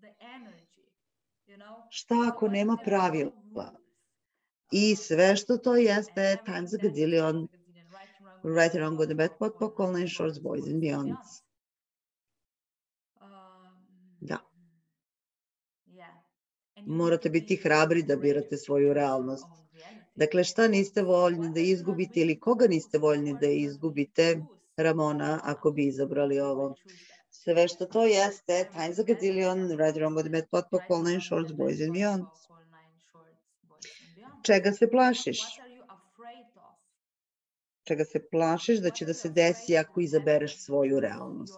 Šta ako nema pravila? I sve što to jeste, times a gazillion. Right, Wrong, Good and Bad, Potpok, Online Shorts, Boys and Beyonds. Da. Morate biti hrabri da birate svoju realnost. Dakle, šta niste voljni da izgubite ili koga niste voljni da izgubite, Ramona, ako bi izabrali ovo? Sve što to jeste, Times a Gazillion, Right, Wrong, Good and Bad, Potpok, Online Shorts, Boys and Beyonds. Čega se plašiš? Čega se plašiš da će da se desi ako izabereš svoju realnost?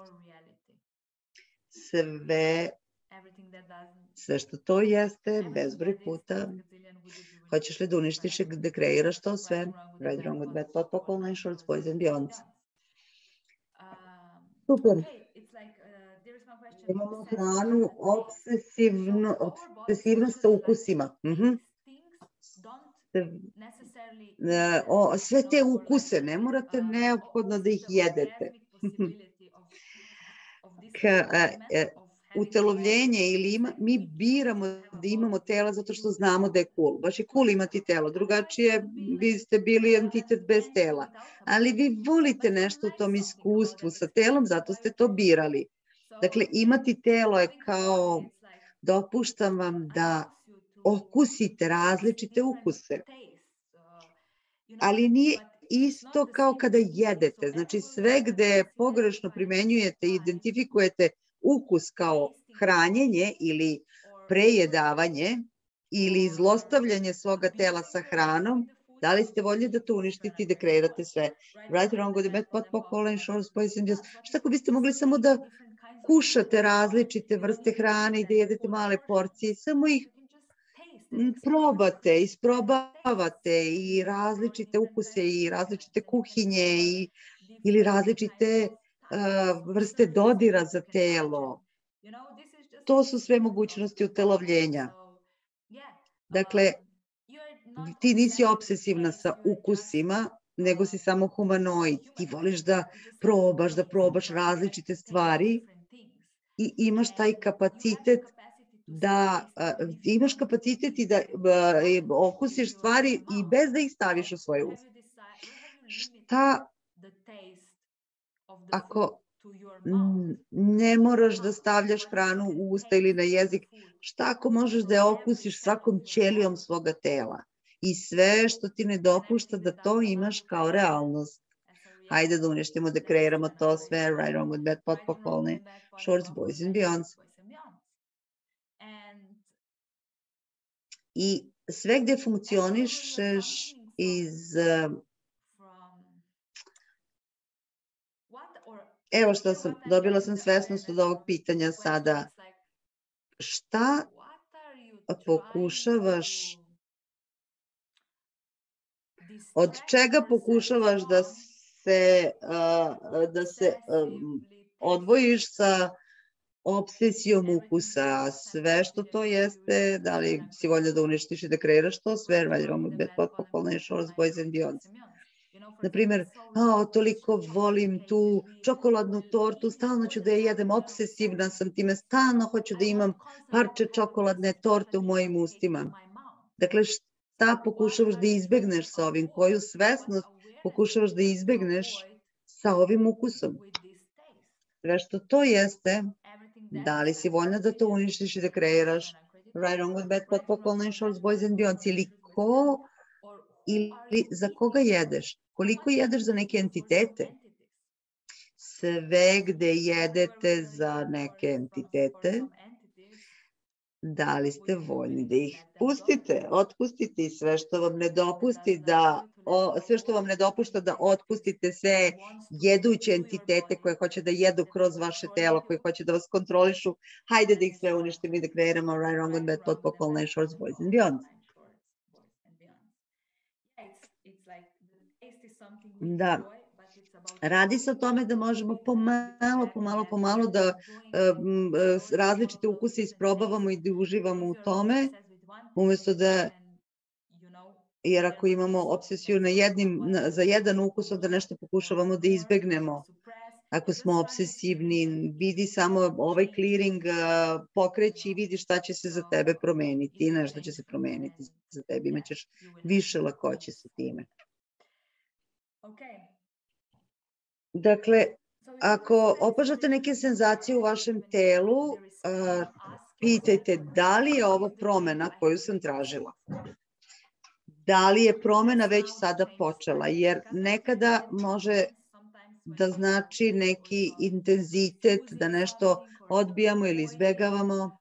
Sve, sve što to jeste, bezbroj puta. Hoćeš li da uništiš i da kreiraš to sve? Right, Wrong, Good, Bad, Potpok, Online Shorts, Boys and Beyonds. Super. Imamo hranu, obsesivno, obsesivnost sa ukusima. Mhm. O, sve te ukuse, ne morate neophodno da ih jedete. Ka, e, utelovljenje ili ima, mi biramo da imamo tela zato što znamo da je cool. Baš je cool imati telo, drugačije vi ste bili entitet bez tela. Ali vi volite nešto u tom iskustvu sa telom, zato ste to birali. Dakle, imati telo je kao dopuštam vam da okusite različite ukuse. Ali nije isto kao kada jedete. Znači, sve gde pogrešno primenjujete i identifikujete ukus kao hranjenje ili prejedavanje ili zlostavljanje svoga tela sa hranom, da li ste voljni da to uništite i da kreirate sve? Right, Wrong, Good and Bad, Potpok, Online Shorts, Boys and Beyonds. Šta ako biste mogli samo da kušate različite vrste hrane i da jedete male porcije, samo ih probate, isprobavate i različite ukuse i različite kuhinje i, ili različite uh, vrste dodira za telo. To su sve mogućnosti utelovljenja. Dakle, ti nisi obsesivna sa ukusima, nego si samo humanoid. Ti voliš da probaš, da probaš različite stvari i imaš taj kapacitet da uh, imaš kapacitet i da uh, okusiš stvari i bez da ih staviš u svoje usta. Šta ako ne moraš da stavljaš hranu u usta ili na jezik, šta ako možeš da je okusiš svakom ćelijom svoga tela i sve što ti ne dopušta da to imaš kao realnost? Hajde da uništimo, da kreiramo to sve, Right, Wrong, Good, Bad, Potpok, Online Shorts, Boys and Beyonds. I sve gde funkcionišeš iz... Evo što sam, dobila sam svesnost od ovog pitanja sada. Šta pokušavaš, od čega pokušavaš da se, da se odvojiš sa obsesijom ukusa, sve što to jeste, da li si voljna da uništiš i da kreiraš to, sve, Right, Wrong, Good, Bad, Potpok, Online Shorts, Boys and Beyonds. Naprimer, oh, toliko volim tu čokoladnu tortu, stalno ću da je jedem, obsesivna sam time, stalno hoću da imam parče čokoladne torte u mojim ustima. Dakle, šta pokušavaš da izbegneš sa ovim, koju svesnost pokušavaš da izbegneš sa ovim ukusom? Sve što to jeste, da li si voljna da to uništiš i da kreiraš Right, Wrong, Good, Bad, Potpok, Online Shorts, Boys and Beyonds, ili ko, ili za koga jedeš, koliko jedeš za neke entitete. Sve gde jedete za neke entitete, da li ste voljni da ih pustite, otpustite i sve što vam ne dopusti da, o, sve što vam ne dopušta da otpustite sve jeduće entitete koje hoće da jedu kroz vaše telo, koje hoće da vas kontrolišu, hajde da ih sve uništimo i da kreiramo Right, Wrong, Good, Bad, Potpok, Online Shorts, Boys and Beyonds. Da, radi se o tome da možemo pomalo, pomalo, pomalo da um, različite ukuse isprobavamo i da uživamo u tome, umesto da, jer ako imamo obsesiju na jednim, na, za jedan ukus, onda nešto pokušavamo da izbegnemo. Ako smo obsesivni, vidi samo ovaj clearing, uh, pokreći i vidi šta će se za tebe promeniti, nešto će se promeniti za tebe, imaćeš više lakoće sa time. Dakle, ako opažate neke senzacije u vašem telu, pitajte da li je ovo promena koju sam tražila. Da li je promena već sada počela, jer nekada može da znači neki intenzitet, da nešto odbijamo ili izbegavamo.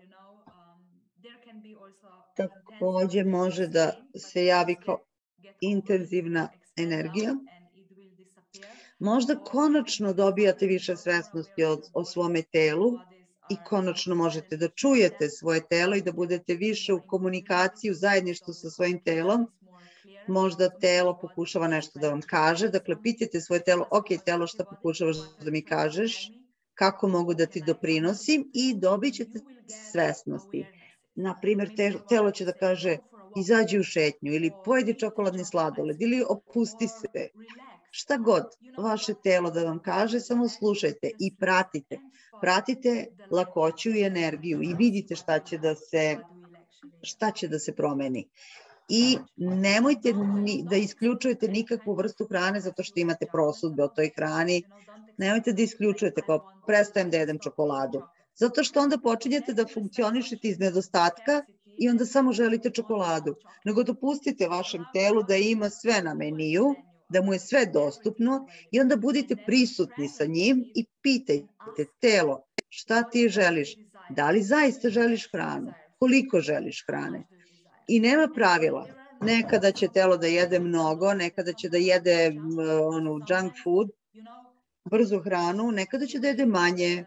Takođe može da se javi kao intenzivna energija. Možda konačno dobijate više svesnosti o, o svome telu i konačno možete da čujete svoje telo i da budete više u komunikaciji, u zajedništvu sa svojim telom. Možda telo pokušava nešto da vam kaže, dakle pitajte svoje telo, ok, telo, šta pokušavaš da mi kažeš, kako mogu da ti doprinosim i dobit ćete svesnosti. Naprimjer, telo će da kaže izađi u šetnju ili pojedi čokoladni sladoled ili opusti se. Šta god vaše telo da vam kaže, samo slušajte i pratite. Pratite lakoću i energiju i vidite šta će da se, šta će da se promeni. I nemojte ni, da isključujete nikakvu vrstu hrane zato što imate prosudbe o toj hrani. Nemojte da isključujete kao prestajem da jedem čokoladu. Zato što onda počinjete da funkcionišete iz nedostatka i onda samo želite čokoladu. Nego dopustite vašem telu da ima sve na meniju, da mu je sve dostupno i onda budite prisutni sa njim i pitajte telo šta ti želiš, da li zaista želiš hranu, koliko želiš hrane. I nema pravila, nekada će telo da jede mnogo, nekada će da jede onu junk food, brzu hranu, nekada će da jede manje,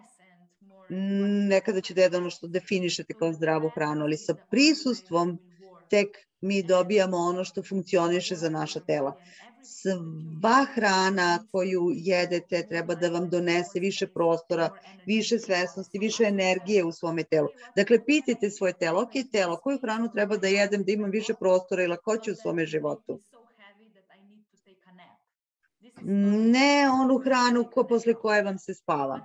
nekada će da jede ono što definišete kao zdravu hranu, ali sa prisustvom tek mi dobijamo ono što funkcioniše za naša tela. Sva hrana koju jedete treba da vam donese više prostora, više svesnosti, više energije u svome telu. Dakle, pitajte svoje telo, ok, telo, koju hranu treba da jedem da imam više prostora i lakoće u svome životu? Ne onu hranu ko, posle koje vam se spava.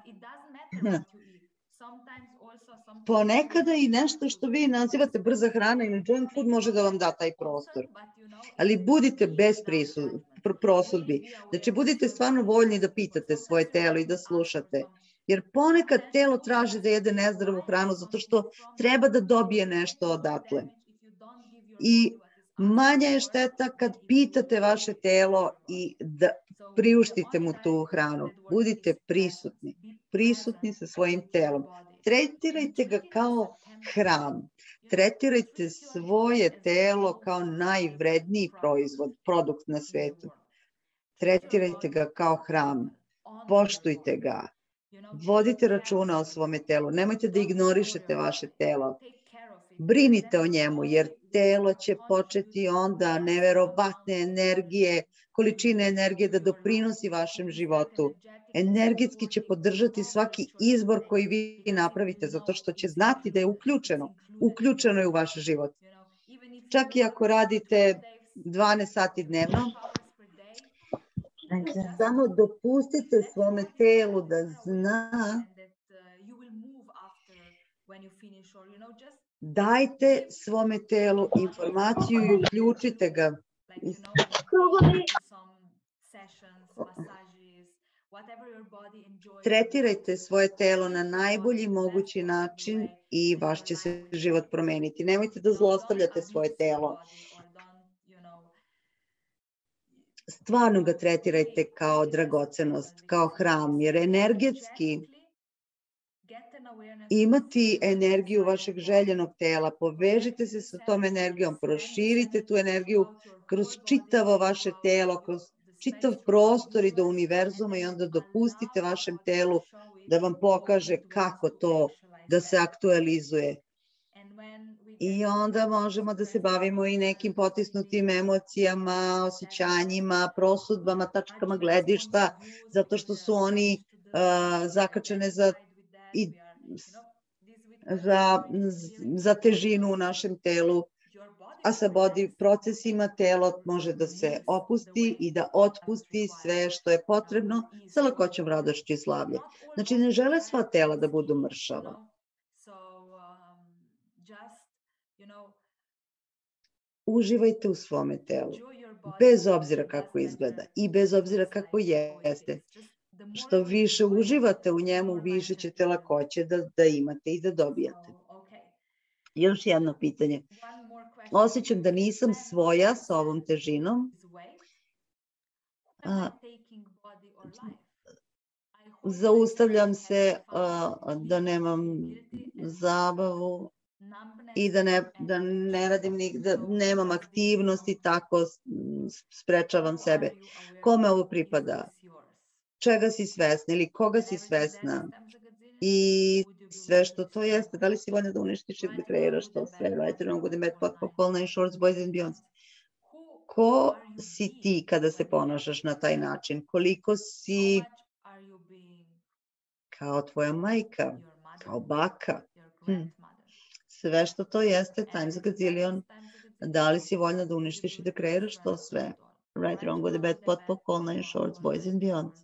Ponekada i nešto što vi nazivate brza hrana ili junk food može da vam da taj prostor. Ali budite bez prosudbi. Znači, budite stvarno voljni da pitate svoje telo i da slušate. Jer ponekad telo traži da jede nezdravu hranu zato što treba da dobije nešto odatle. I manja je šteta kad pitate vaše telo i da priuštite mu tu hranu. Budite prisutni. Prisutni sa svojim telom. Tretirajte ga kao hram. Tretirajte svoje telo kao najvredniji proizvod, produkt na svetu. Tretirajte ga kao hram. Poštujte ga. Vodite računa o svome telu. Nemojte da ignorišete vaše telo. Brinite o njemu, jer telo će početi onda neverovatne energije, količine energije da doprinosi vašem životu. Energetski će podržati svaki izbor koji vi napravite, zato što će znati da je uključeno. Uključeno je u vaš život. Čak i ako radite dvanaest sati dnevno, samo dopustite svome telu da zna. Dajte svome telu informaciju i uključite ga. Tretirajte svoje telo na najbolji mogući način i vaš će se život promeniti. Nemojte da zlostavljate svoje telo. Stvarno ga tretirajte kao dragocenost, kao hram, jer energetski imati energiju vašeg željenog tela, povežite se sa tom energijom, proširite tu energiju kroz čitavo vaše telo, kroz čitav prostor i do univerzuma i onda dopustite vašem telu da vam pokaže kako to da se aktualizuje. I onda možemo da se bavimo i nekim potisnutim emocijama, osjećanjima, prosudbama, tačkama gledišta, zato što su oni uh, zakačene za, i, za, za težinu u našem telu, a sa body procesima telo može da se opusti i da otpusti sve što je potrebno sa lakoćom, radošću i slavlje. Znači, ne žele sva tela da budu mršava. Uživajte u svome telu. bez obzira kako izgleda i bez obzira kako jeste. Što više uživate u njemu, više ćete lakoće da, da imate i da dobijate. Još jedno pitanje. Osjećam da nisam svoja sa ovom težinom. A, zaustavljam se a, da nemam zabavu i da ne, da ne radim, da nemam aktivnosti, tako sprečavam sebe. Kome ovo pripada? Čega si svesna ili koga si svesna? I sve što to jeste, da li si voljna da uništiš i da kreiraš to sve? Right, wrong, good and bad, pot, pop, all nine shorts, boys and beyonds. Ko si ti kada se ponašaš na taj način? Koliko si kao tvoja majka, kao baka? Hm. Sve što to jeste, times a gazillion, da li si voljna da uništiš i da kreiraš to sve? Right, wrong, good and bad, pot, pop, all nine shorts, boys and beyonds.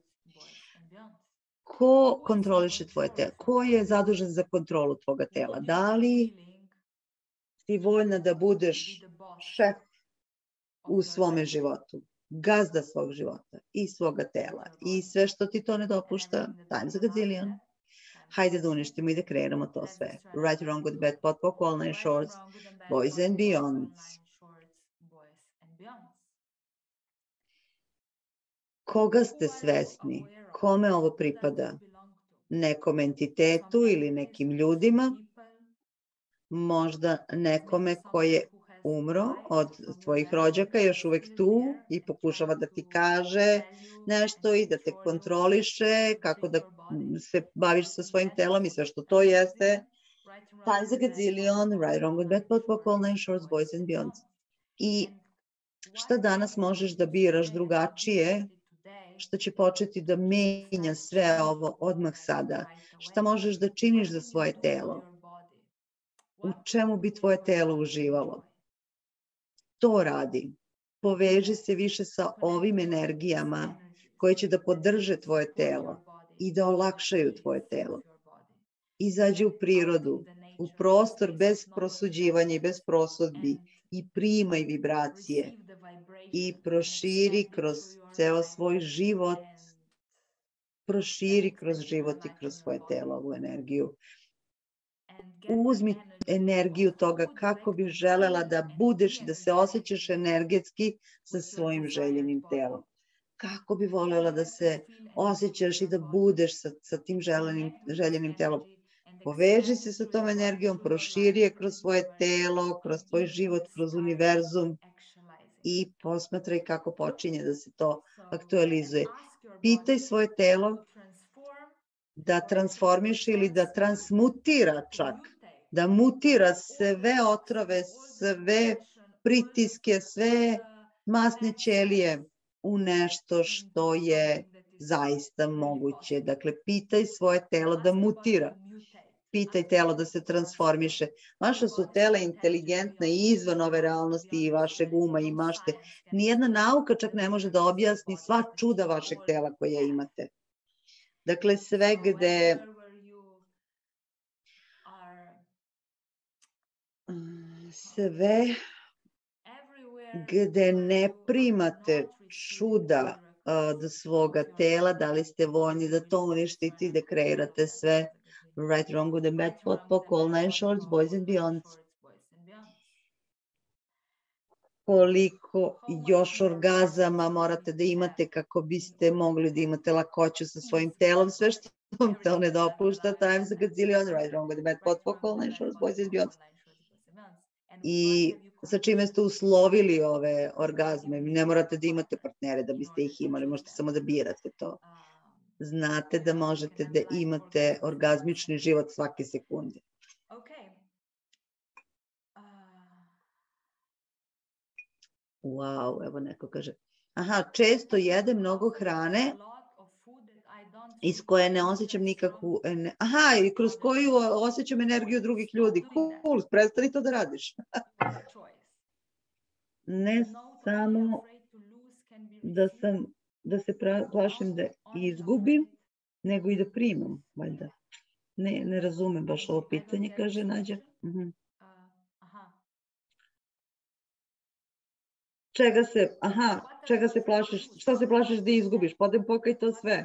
Ko kontroliše tvoje telo? Ko je zadužen za kontrolu tvoga tela? Da li si voljna da budeš šef u svome životu, gazda svog života i svoga tela i sve što ti to ne dopušta, times a gazillion, hajde da uništimo i da kreiramo to sve. Right, wrong, good, bad, pot, pop, all nine shorts, boys and beyonds. Koga ste svesni? Kome ovo pripada? Nekom entitetu ili nekim ljudima? Možda nekome ko je umro od tvojih rođaka, još uvek tu i pokušava da ti kaže nešto i da te kontroliše, kako da se baviš sa svojim telom i sve što to jeste. Times a gazillion, right, wrong, good, bad, pot, pop, all nine shorts, boys and beyonds. I šta danas možeš da biraš drugačije, što će početi da menja sve ovo odmah sada? Šta možeš da činiš za svoje telo? U čemu bi tvoje telo uživalo? To radi. Poveži se više sa ovim energijama koje će da podrže tvoje telo i da olakšaju tvoje telo. Izađi u prirodu, u prostor bez prosuđivanja i bez prosudbi i primaj vibracije i proširi kroz ceo svoj život, proširi kroz život i kroz svoje telo ovu energiju. Uzmi energiju toga kako bi želela da budeš i da se osjećaš energetski sa svojim željenim telom. Kako bi voljela da se osjećaš i da budeš sa, sa tim željenim, željenim telom. Poveži se sa tom energijom, proširi je kroz svoje telo, kroz tvoj život, kroz univerzum i posmatraj kako počinje da se to aktualizuje. Pitaj svoje telo da transformiše ili da transmutira čak, da mutira sve otrove, sve pritiske, sve masne ćelije u nešto što je zaista moguće. Dakle, pitaj svoje telo da mutira. Pitaj telo da se transformiše. Vaša su tela inteligentna i izvan ove realnosti i vašeg uma i mašte. Nijedna nauka čak ne može da objasni sva čuda vašeg tela koje imate. Dakle, sve gde sve gde ne primate čuda od svoga tela, da li ste voljni da to uništite i da kreirate sve right, wrong, good and bad, pot, pop, all nine shorts, boys and beyonds. Koliko još orgazama morate da imate kako biste mogli da imate lakoću sa svojim telom, sve što vam to ne dopušta, times a gazillion, right, wrong, good and bad, pot, pop, all nine shorts, boys and beyonds. I sa čime ste uslovili ove orgazme. Ne morate da imate partnere da biste ih imali, možete samo da birate to. Znate da možete da imate orgazmični život svake sekunde. Wow, evo neko kaže. Aha, često jedem mnogo hrane iz koje ne osjećam nikakvu... Aha, i kroz koju osjećam energiju drugih ljudi. Cool, prestani to da radiš. Ne samo da sam, da se plašim da izgubim, nego i da primam, valjda. Ne, ne razumem baš ovo pitanje, kaže Nađa. Uh-huh. čega se, aha, čega se plašiš, šta se plašiš da izgubiš, podem pokaj to sve.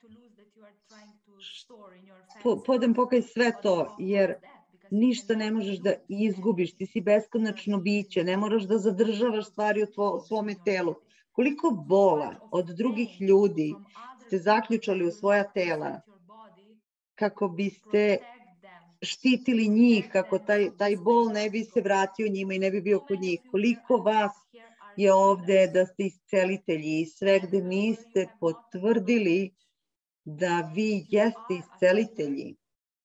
Podem pokaj sve to, jer ništa ne možeš da izgubiš, ti si beskonačno biće, ne moraš da zadržavaš stvari u svome telu. Koliko bola od drugih ljudi ste zaključali u svoja tela kako biste štitili njih, kako taj, taj bol ne bi se vratio njima i ne bi bio kod njih. Koliko vas je ovde da ste iscelitelji i sve gde niste potvrdili da vi jeste iscelitelji.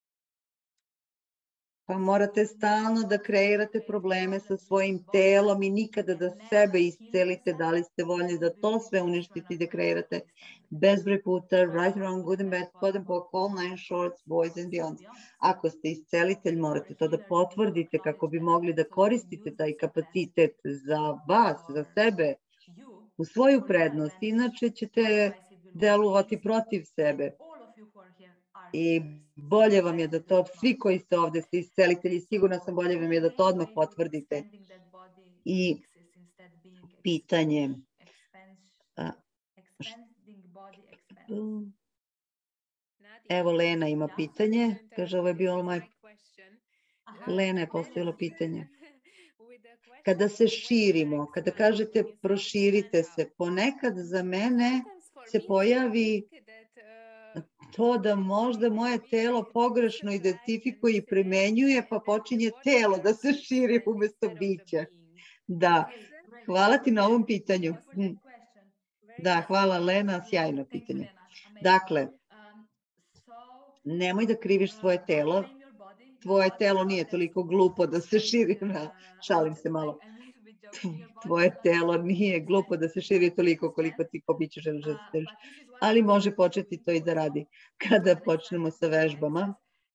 Pa morate stalno da kreirate probleme sa svojim telom i nikada da sebe iscelite, da li ste voljni da to sve uništite i da kreirate bezbroj puta, right, wrong, good and bad, pod and poke, all nine shorts, boys and beyonds. Ako ste iscelitelj, morate to da potvrdite kako bi mogli da koristite taj kapacitet za vas, za sebe, u svoju prednost. Inače ćete delovati protiv sebe. I bolje vam je da to, svi koji ste ovde ste iscelitelji, sigurno sam, bolje vam je da to odmah potvrdite. I pitanje, a, evo Lena ima pitanje, kaže ovo je bilo moj, Lena je postavila pitanje. Kada se širimo, kada kažete proširite se, ponekad za mene se pojavi to da možda moje telo pogrešno identifikuje i primenjuje, pa počinje telo da se širi umesto bića. Da, hvala ti na ovom pitanju. Da, hvala Lena, sjajno pitanje. Dakle, nemoj da kriviš svoje telo. Tvoje telo nije toliko glupo da se širi, šalim se malo. Tvoje telo nije glupo da se širi toliko koliko ti ko biće želiš da se širiš, ali može početi to i da radi. Kada počnemo sa vežbama,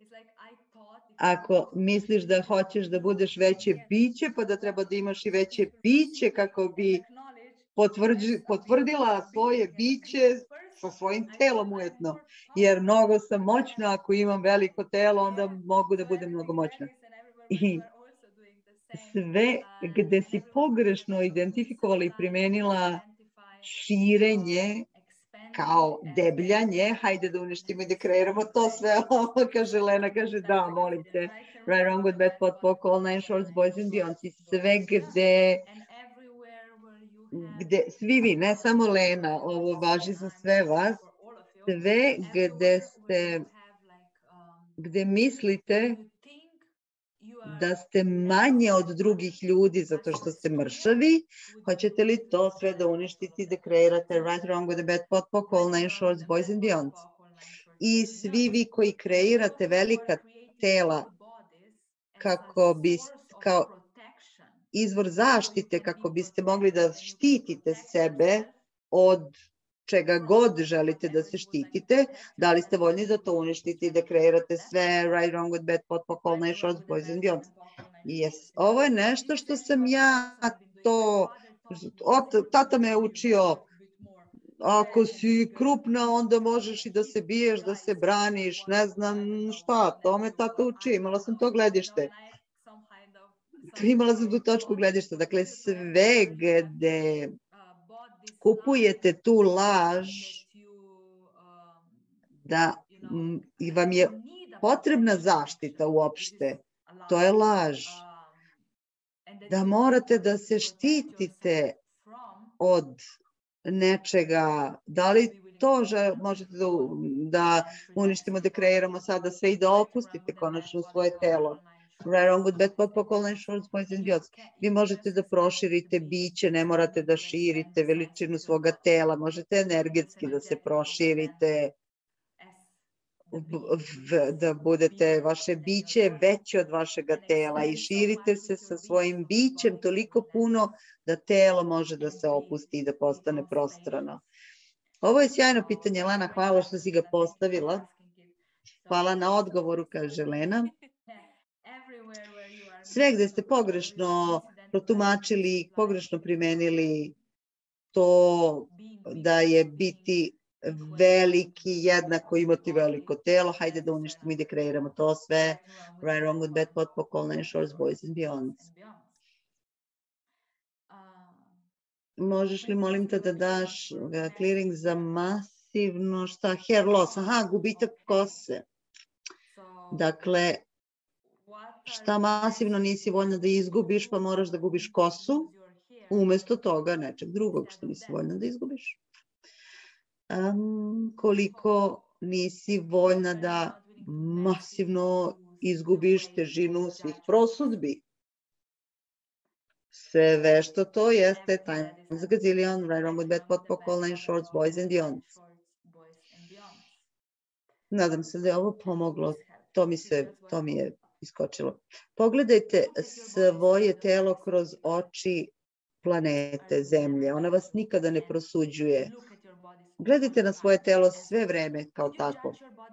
ako misliš da hoćeš da budeš veće biće, pa da treba da imaš i veće biće kako bi potvrdila svoje biće sa svojim telom ujetno, jer mnogo sam moćna, ako imam veliko telo, onda mogu da budem mnogo moćna. I sve gde si pogrešno identifikovala i primenila širenje kao debljanje, hajde da uništimo i da kreiramo to sve, kaže Lena, kaže da, molim te, right, wrong, good, bad, pot, pok, all nine shorts, boys and beyonds, i sve gde, gde, svi vi, ne samo Lena, ovo važi za sve vas, sve gde ste, gde mislite da ste manje od drugih ljudi zato što ste mršavi, hoćete li to sve da uništiti, da kreirate right, wrong, with a bad, pot, pok, all nine shorts, boys and beyonds. I svi vi koji kreirate velika tela kako biste, kao izvor zaštite, kako biste mogli da štitite sebe od čega god želite da se štitite, da li ste voljni da to uništite i da kreirate sve right, wrong, good, bad, pot, pok, all nine shorts, boys and beyonds. Yes. Ovo je nešto što sam ja to, tata me učio, ako si krupna, onda možeš i da se biješ, da se braniš, ne znam šta, to me tata uči, imala sam to gledište. Imala sam tu točku gledišta, dakle sve gde kupujete tu laž da vam je potrebna zaštita uopšte, to je laž. Da morate da se štitite od nečega, da li to možete da, da uništimo, da kreiramo sada sve i da opustite konačno svoje telo. Right, wrong, good, bad, pot, pok, all nine shorts, boys and beyonds. Vi možete da proširite biće, ne morate da širite veličinu svoga tela, možete energetski da se proširite, da budete vaše biće veće od vašega tela i širite se sa svojim bićem toliko puno da telo može da se opusti i da postane prostrano. Ovo je sjajno pitanje, Lana, hvala što si ga postavila. Hvala na odgovoru, kaže Lena. Sve gde ste pogrešno protumačili, pogrešno primenili to da je biti veliki jednako imati veliko telo, hajde da uništimo i da kreiramo to sve, right, wrong, good, bad, pot, pok, all nine shorts, boys and beyonds. možeš li molim te da daš clearing za masivno šta? Hair loss, aha, gubitak kose. Dakle, šta masivno nisi voljna da izgubiš, pa moraš da gubiš kosu, umesto toga nečeg drugog što nisi voljna da izgubiš. Um, koliko nisi voljna da masivno izgubiš težinu svih prosudbi. Sve što to jeste, times a gazillion, right, wrong with bad, pot, pokol, nine shorts, boys and beyonds. Nadam se da je ovo pomoglo. To mi, se, to mi je iskočilo. Pogledajte svoje telo kroz oči planete, Zemlje. Ona vas nikada ne prosuđuje. Gledajte na svoje telo sve vreme kao tako.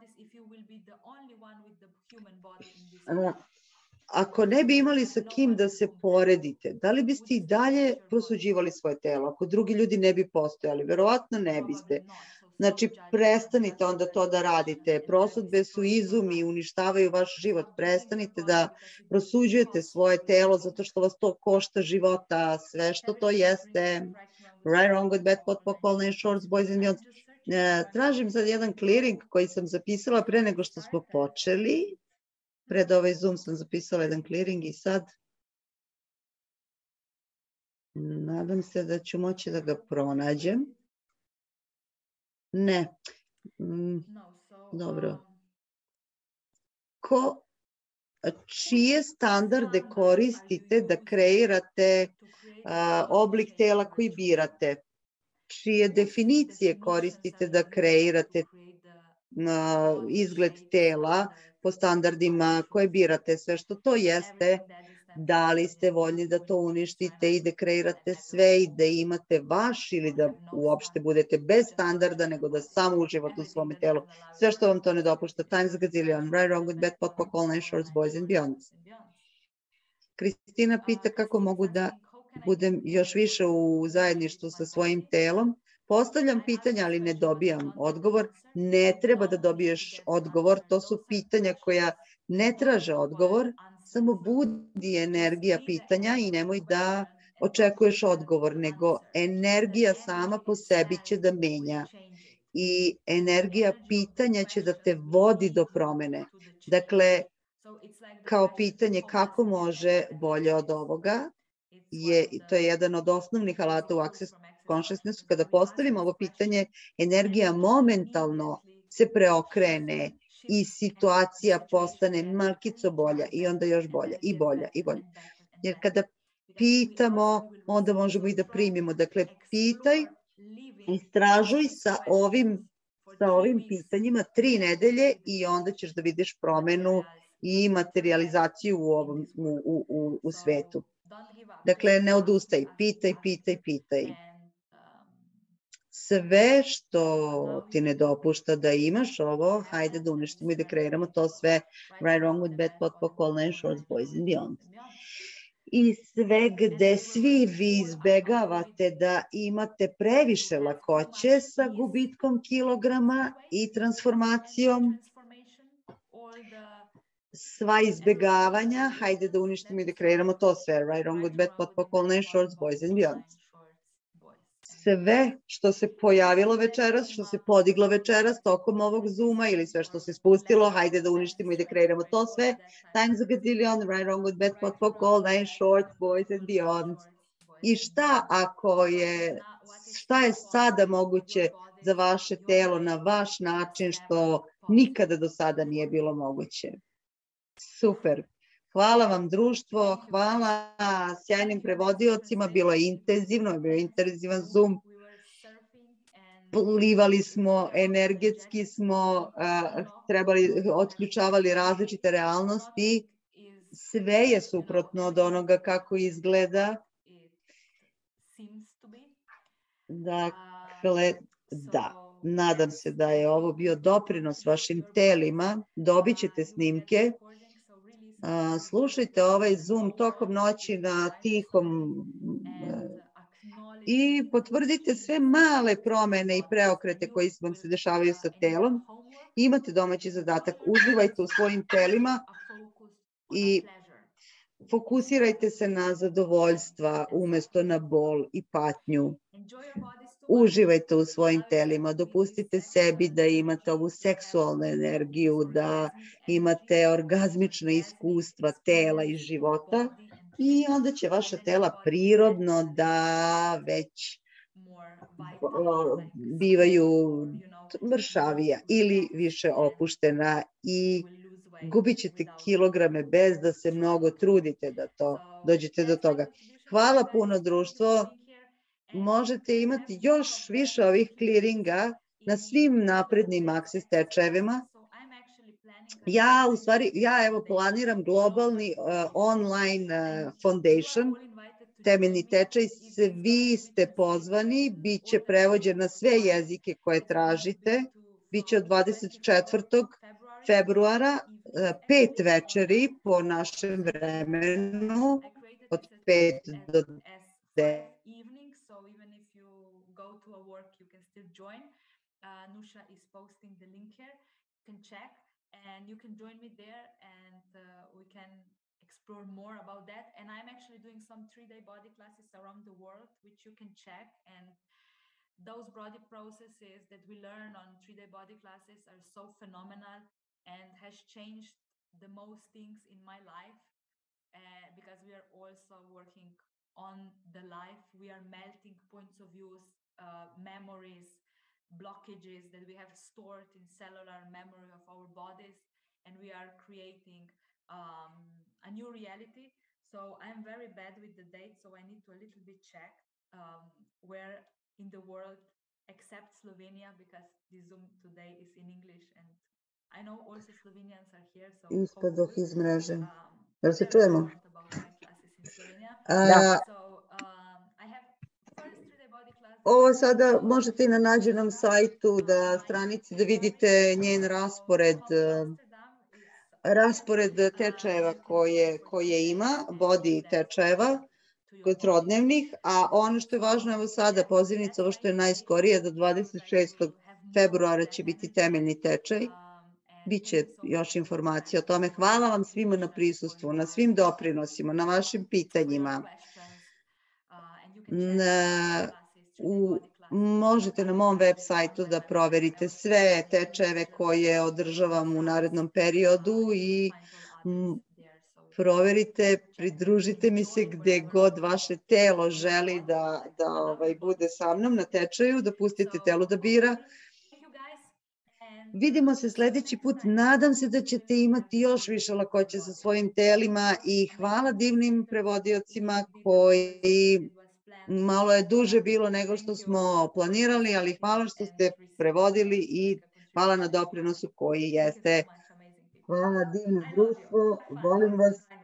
Ako ne bi imali sa kim da se poredite, da li biste i dalje prosuđivali svoje telo? Ako drugi ljudi ne bi postojali, verovatno ne biste. Znači, prestanite onda to da radite. Prosudbe su izumi i uništavaju vaš život. Prestanite da prosuđujete svoje telo zato što vas to košta života, sve što to jeste. Right, wrong, good, bad, pot, pokol, nine shorts, boys and beyonds. Tražim sad jedan clearing koji sam zapisala pre nego što smo počeli. Pred ovaj Zoom sam zapisala jedan clearing i sad nadam se da ću moći da ga pronađem. Ne. Dobro. Ko, čije standarde koristite da kreirate a, oblik tela koji birate? Čije definicije koristite da kreirate a, izgled tela po standardima koje birate? Sve što to jeste, da li ste voljni da to uništite i da kreirate sve i da imate vaš ili da uopšte budete bez standarda, nego da samo uživate u svome telu. Sve što vam to ne dopušta. Times a gazillion, right, wrong, good, bad, pot, pokol, nine shorts, boys and beyonds. Kristina pita kako mogu da budem još više u zajedništvu sa svojim telom. Postavljam pitanja, ali ne dobijam odgovor. Ne treba da dobiješ odgovor. To su pitanja koja ne traže odgovor. Samo budi energija pitanja i nemoj da očekuješ odgovor, nego energija sama po sebi će da menja. I energija pitanja će da te vodi do promene. Dakle, kao pitanje kako može bolje od ovoga, je, to je jedan od osnovnih alata u Access Consciousnessu. Kada postavimo ovo pitanje, energija momentalno se preokrene i situacija postane malkico bolja i onda još bolja i bolja i bolja. Jer kada pitamo, onda možemo i da primimo. Dakle, pitaj, istražuj sa ovim, sa ovim pitanjima tri nedelje i onda ćeš da vidiš promenu i materializaciju u, ovom, u, u, u, u svetu. Dakle, ne odustaj, pitaj, pitaj, pitaj. Sve što ti ne dopušta da imaš ovo, hajde da uništimo i da kreiramo to sve. Right, wrong, with, bad, pot, pokol, nine shorts, boys and beyond. I sve gde svi vi izbegavate da imate previše lakoće sa gubitkom kilograma i transformacijom, sva izbegavanja, hajde da uništimo i da kreiramo to sve. Right, wrong, with, bad, pot, pokol, nine shorts, boys and beyond. Sve što se pojavilo večeras, što se podiglo večeras tokom ovog Zooma ili sve što se spustilo, hajde da uništimo i da kreiramo to sve. Times a gazillion, right, wrong, with, bad, pot, pokol, nine shorts, boys and beyond. I šta ako je, šta je sada moguće za vaše telo na vaš način što nikada do sada nije bilo moguće? Super. Hvala vam društvo, hvala sjajnim prevodiocima, bilo je intenzivno, bio je intenzivan Zoom. Plivali smo, energetski smo, trebali, otključavali različite realnosti. Sve je suprotno od onoga kako izgleda. Dakle, da, nadam se da je ovo bio doprinos vašim telima, dobit ćete snimke. Slušajte ovaj Zoom tokom noći na tihom i potvrdite sve male promene i preokrete koji vam se dešavaju sa telom. Imate domaći zadatak, uživajte u svojim telima i fokusirajte se na zadovoljstva umjesto na bol i patnju. Uživajte u svojim telima, dopustite sebi da imate ovu seksualnu energiju, da imate orgazmična iskustva tela i života i onda će vaša tela prirodno da već bivaju mršavija ili više opuštena i gubit ćete kilograme bez da se mnogo trudite da to dođete do toga. Hvala puno društvo. Možete imati još više ovih clearinga na svim naprednim Access tečajevima. Ja u stvari, ja evo planiram globalni uh, online uh, foundation, temeljni tečaj, svi ste pozvani, bit će prevođen na sve jezike koje tražite, bit će od dvadeset četvrtog februara, uh, pet večeri po našem vremenu, od pet do devet. So even if you go to a work, you can still join. Uh, Nusha is posting the link here. You can check and you can join me there and uh, we can explore more about that. And I'm actually doing some three-day body classes around the world, which you can check. And those body processes that we learn on three-day body classes are so phenomenal and has changed the most things in my life uh, because we are also working on the life. We are melting points of views, uh, memories, blockages that we have stored in cellular memory of our bodies, and we are creating um, a new reality. So I'm very bad with the date, so I need to a little bit check um, where in the world except Slovenia, because the Zoom today is in English, and I know also Slovenians are here, so Ispadoh iz mreže. um, Jel se čujemo? Da. Ovo sada možete i na nađenom sajtu, da stranici, da vidite njen raspored, raspored tečajeva koje, koje ima, body tečajeva, trodnevnih, a ono što je važno, evo sada pozivnica, ovo što je najskorije, do dvadeset šestog februara će biti temeljni tečaj. Biće još informacija o tome. Hvala vam svima na prisustvu, na svim doprinosima, na vašim pitanjima. Na, u, možete na mom web sajtu da proverite sve tečajeve koje održavam u narednom periodu i m, proverite, pridružite mi se gde god vaše telo želi da, da ovaj, bude sa mnom na tečaju, da pustite telo da bira. Vidimo se sledeći put. Nadam se da ćete imati još više lakoće sa svojim telima i hvala divnim prevodiocima koji malo je duže bilo nego što smo planirali, ali hvala što ste prevodili i hvala na doprinosu koji jeste. Hvala divno društvo, volim vas.